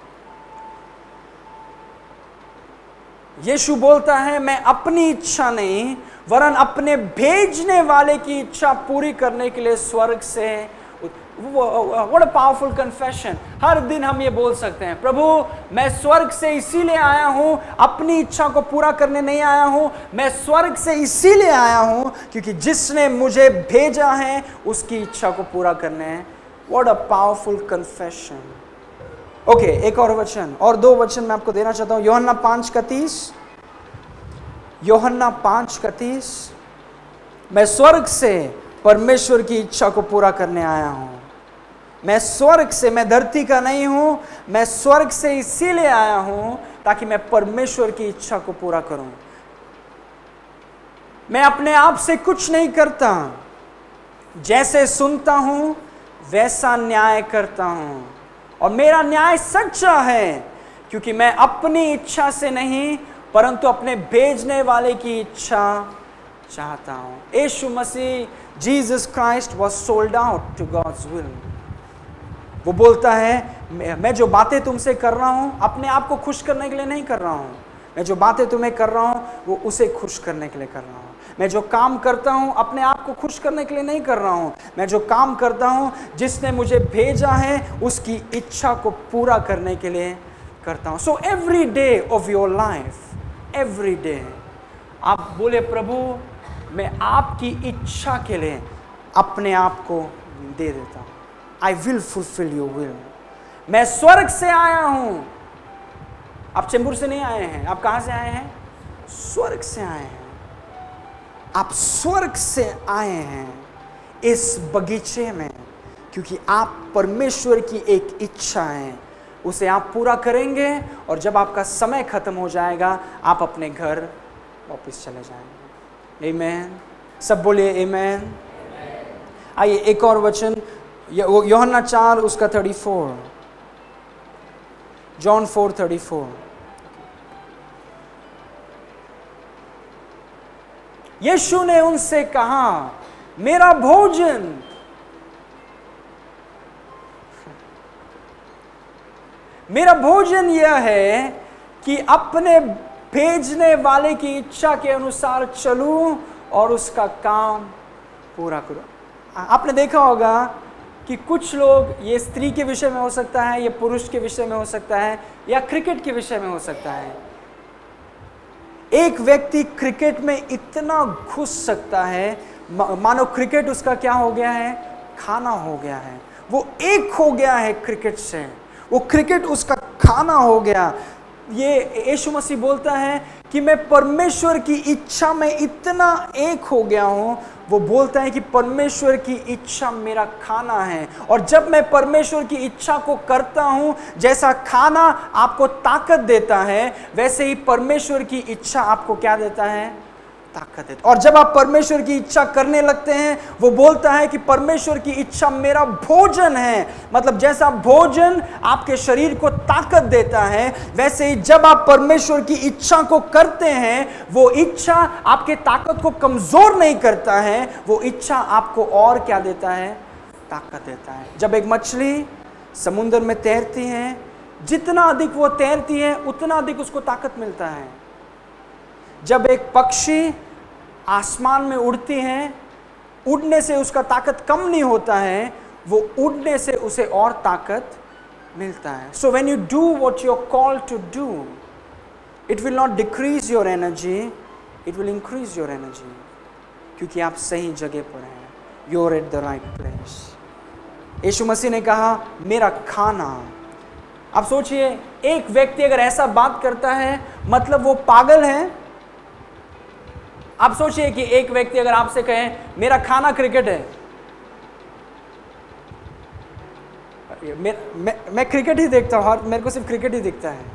यीशु बोलता है मैं अपनी इच्छा नहीं वरन अपने भेजने वाले की इच्छा पूरी करने के लिए स्वर्ग से। What a powerful confession. हर दिन हम ये बोल सकते हैं, प्रभु मैं स्वर्ग से इसीलिए आया हूं, अपनी इच्छा को पूरा करने नहीं आया हूं, मैं स्वर्ग से इसीलिए आया हूं क्योंकि जिसने मुझे भेजा है उसकी इच्छा को पूरा करने है। What a powerful confession. Okay, एक और वचन और दो वचन मैं आपको देना चाहता हूं। यूहन्ना पांच का तीस, यूहन्ना पांच का तीस, मैं स्वर्ग से परमेश्वर की इच्छा को पूरा करने आया हूं। मैं स्वर्ग से, मैं धरती का नहीं हूं, मैं स्वर्ग से इसीलिए आया हूं ताकि मैं परमेश्वर की इच्छा को पूरा करूं। मैं अपने आप से कुछ नहीं करता, जैसे सुनता हूं वैसा न्याय करता हूं और मेरा न्याय सच्चा है क्योंकि मैं अपनी इच्छा से नहीं परंतु अपने भेजने वाले की इच्छा चाहता हूं। Yeshu Masih, Jesus Christ was sold out to God's will. वो बोलता है मैं जो बातें तुमसे कर रहा हूं अपने आप को खुश करने के लिए नहीं कर रहा हूं, मैं जो बातें तुम्हें कर रहा हूं वो उसे खुश करने के लिए कर रहा हूं। मैं जो काम करता हूं अपने आप को खुश करने के लिए नहीं कर रहा हूं, मैं जो काम करता हूं जिसने मुझे भेजा है उसकी इच्छा को पूरा करने के लिए करता हूं। So every day of your life, every day आप बोले प्रभु मैं आपकी इच्छा के लिए अपने आप को दे देता हूं। I will fulfil your will. मैं स्वर्ग से आया हूं। आप चेंबूर से नहीं आए हैं, आप कहां से आए हैं? स्वर्ग से आए हैं। आप स्वर्ग से आए हैं इस बगीचे में क्योंकि आप परमेश्वर की एक इच्छा है, उसे आप पूरा करेंगे और जब आपका समय खत्म हो जाएगा आप अपने घर वापस चले जाएंगे। आमीन। सब बोलिए आमीन। आइए एक और वचन, यूहन्ना चार उसका thirty four, John four thirty four. Yeshu ने उनसे कहा मेरा भोजन मेरा भोजन यह है कि अपने भेजने वाले की इच्छा के अनुसार चलूं और उसका काम पूरा करूं। आपने देखा होगा कि कुछ लोग, ये स्त्री के विषय में हो सकता है, ये पुरुष के विषय में हो सकता है, या क्रिकेट के विषय में हो सकता है। एक व्यक्ति क्रिकेट में इतना घुस सकता है मानो क्रिकेट उसका क्या हो गया है, खाना हो गया है। वो एक हो गया है क्रिकेट से, वो क्रिकेट उसका खाना हो गया। ये यीशु मसीह बोलता है कि मैं परमेश्वर की इच्छा में इतना एक हो गया हूं। वो बोलता है कि परमेश्वर की इच्छा मेरा खाना है और जब मैं परमेश्वर की इच्छा को करता हूं, जैसा खाना आपको ताकत देता है वैसे ही परमेश्वर की इच्छा आपको क्या देता है, ताकत देता है। और जब आप परमेश्वर की इच्छा करने लगते हैं, वो बोलता है कि परमेश्वर की इच्छा मेरा भोजन है। मतलब जैसा भोजन आपके शरीर को ताकत देता है वैसे ही जब आप परमेश्वर की इच्छा को करते हैं, वो इच्छा आपके ताकत को कमजोर नहीं करता है, वो इच्छा आपको और क्या देता है, ताकत देता है। जब एक मछली समुद्र में तैरती है, जितना अधिक वो तैरती है उतना अधिक उसको ताकत मिलता है। जब एक पक्षी आसमान में उड़ती है, उड़ने से उसका ताकत कम नहीं होता है, वो उड़ने से उसे और ताकत मिलता है। So when you do what you are called to do, it will not decrease your energy, it will increase your energy, क्योंकि आप सही जगह पर हैं। You are at the right place. Yeshu Masih ने कहा मेरा खाना। आप सोचिए, एक व्यक्ति अगर ऐसा बात करता है मतलब वो पागल है। आप सोचिए कि एक व्यक्ति अगर आपसे कहे मेरा खाना क्रिकेट है, मैं, मैं, मैं क्रिकेट ही देखता हूँ, मेरे को सिर्फ क्रिकेट ही दिखता है,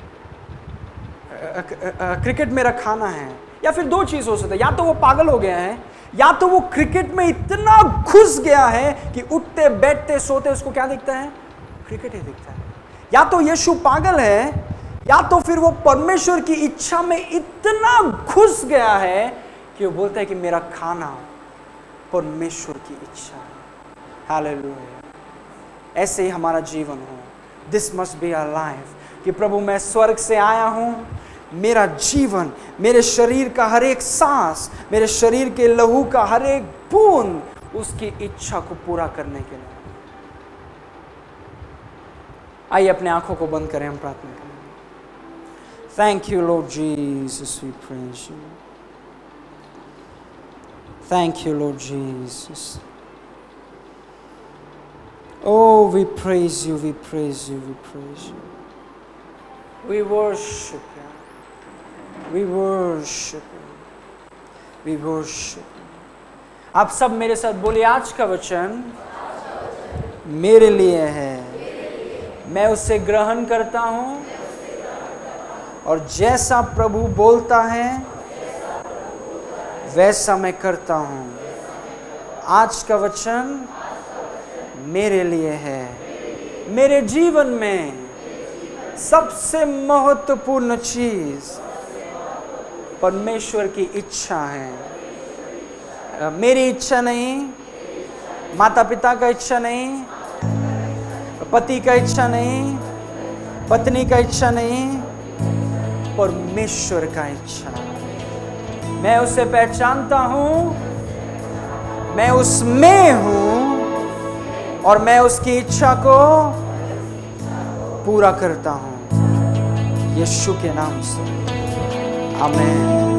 क्रिकेट मेरा खाना है। या फिर दो चीज हो सकता है, या तो वो पागल हो गया है या तो वो क्रिकेट में इतना घुस गया है कि उठते बैठते सोते उसको क्या दिखता है, क्रिकेट ही दिखता है। या तो यीशु पागल है या तो फिर वो परमेश्वर की इच्छा में इतना घुस गया है कि कि वो बोलता है कि मेरा खाना परमेश्वर की इच्छा है। हालेलुया। ऐसे ही हमारा जीवन हो। This must be our life कि प्रभु मैं स्वर्ग से आया हूं, मेरा जीवन, मेरे शरीर का हर एक सांस, मेरे शरीर के लहू का हर एक बूंद उसकी इच्छा को पूरा करने के लिए। आइए अपने आंखों को बंद करें, हम प्रार्थना करें। Thank you Lord Jesus, we praise you. Thank you Lord Jesus. Oh, we praise you, we praise you, we praise you. We worship you. We worship you. We worship you. आप सब मेरे साथ बोलिए, आज का वचन मेरे लिए है, मैं उसे ग्रहण करता हूँ और जैसा प्रभु बोलता है वैसा मैं करता हूँ। आज का वचन मेरे लिए है। मेरे जीवन में सबसे महत्वपूर्ण चीज परमेश्वर की इच्छा है। मेरी इच्छा नहीं, माता पिता का इच्छा नहीं, पति का इच्छा नहीं, पत्नी का इच्छा नहीं, परमेश्वर का इच्छा। मैं उसे पहचानता हूँ, मैं उसमें हूँ और मैं उसकी इच्छा को पूरा करता हूँ, यीशु के नाम से। आमीन।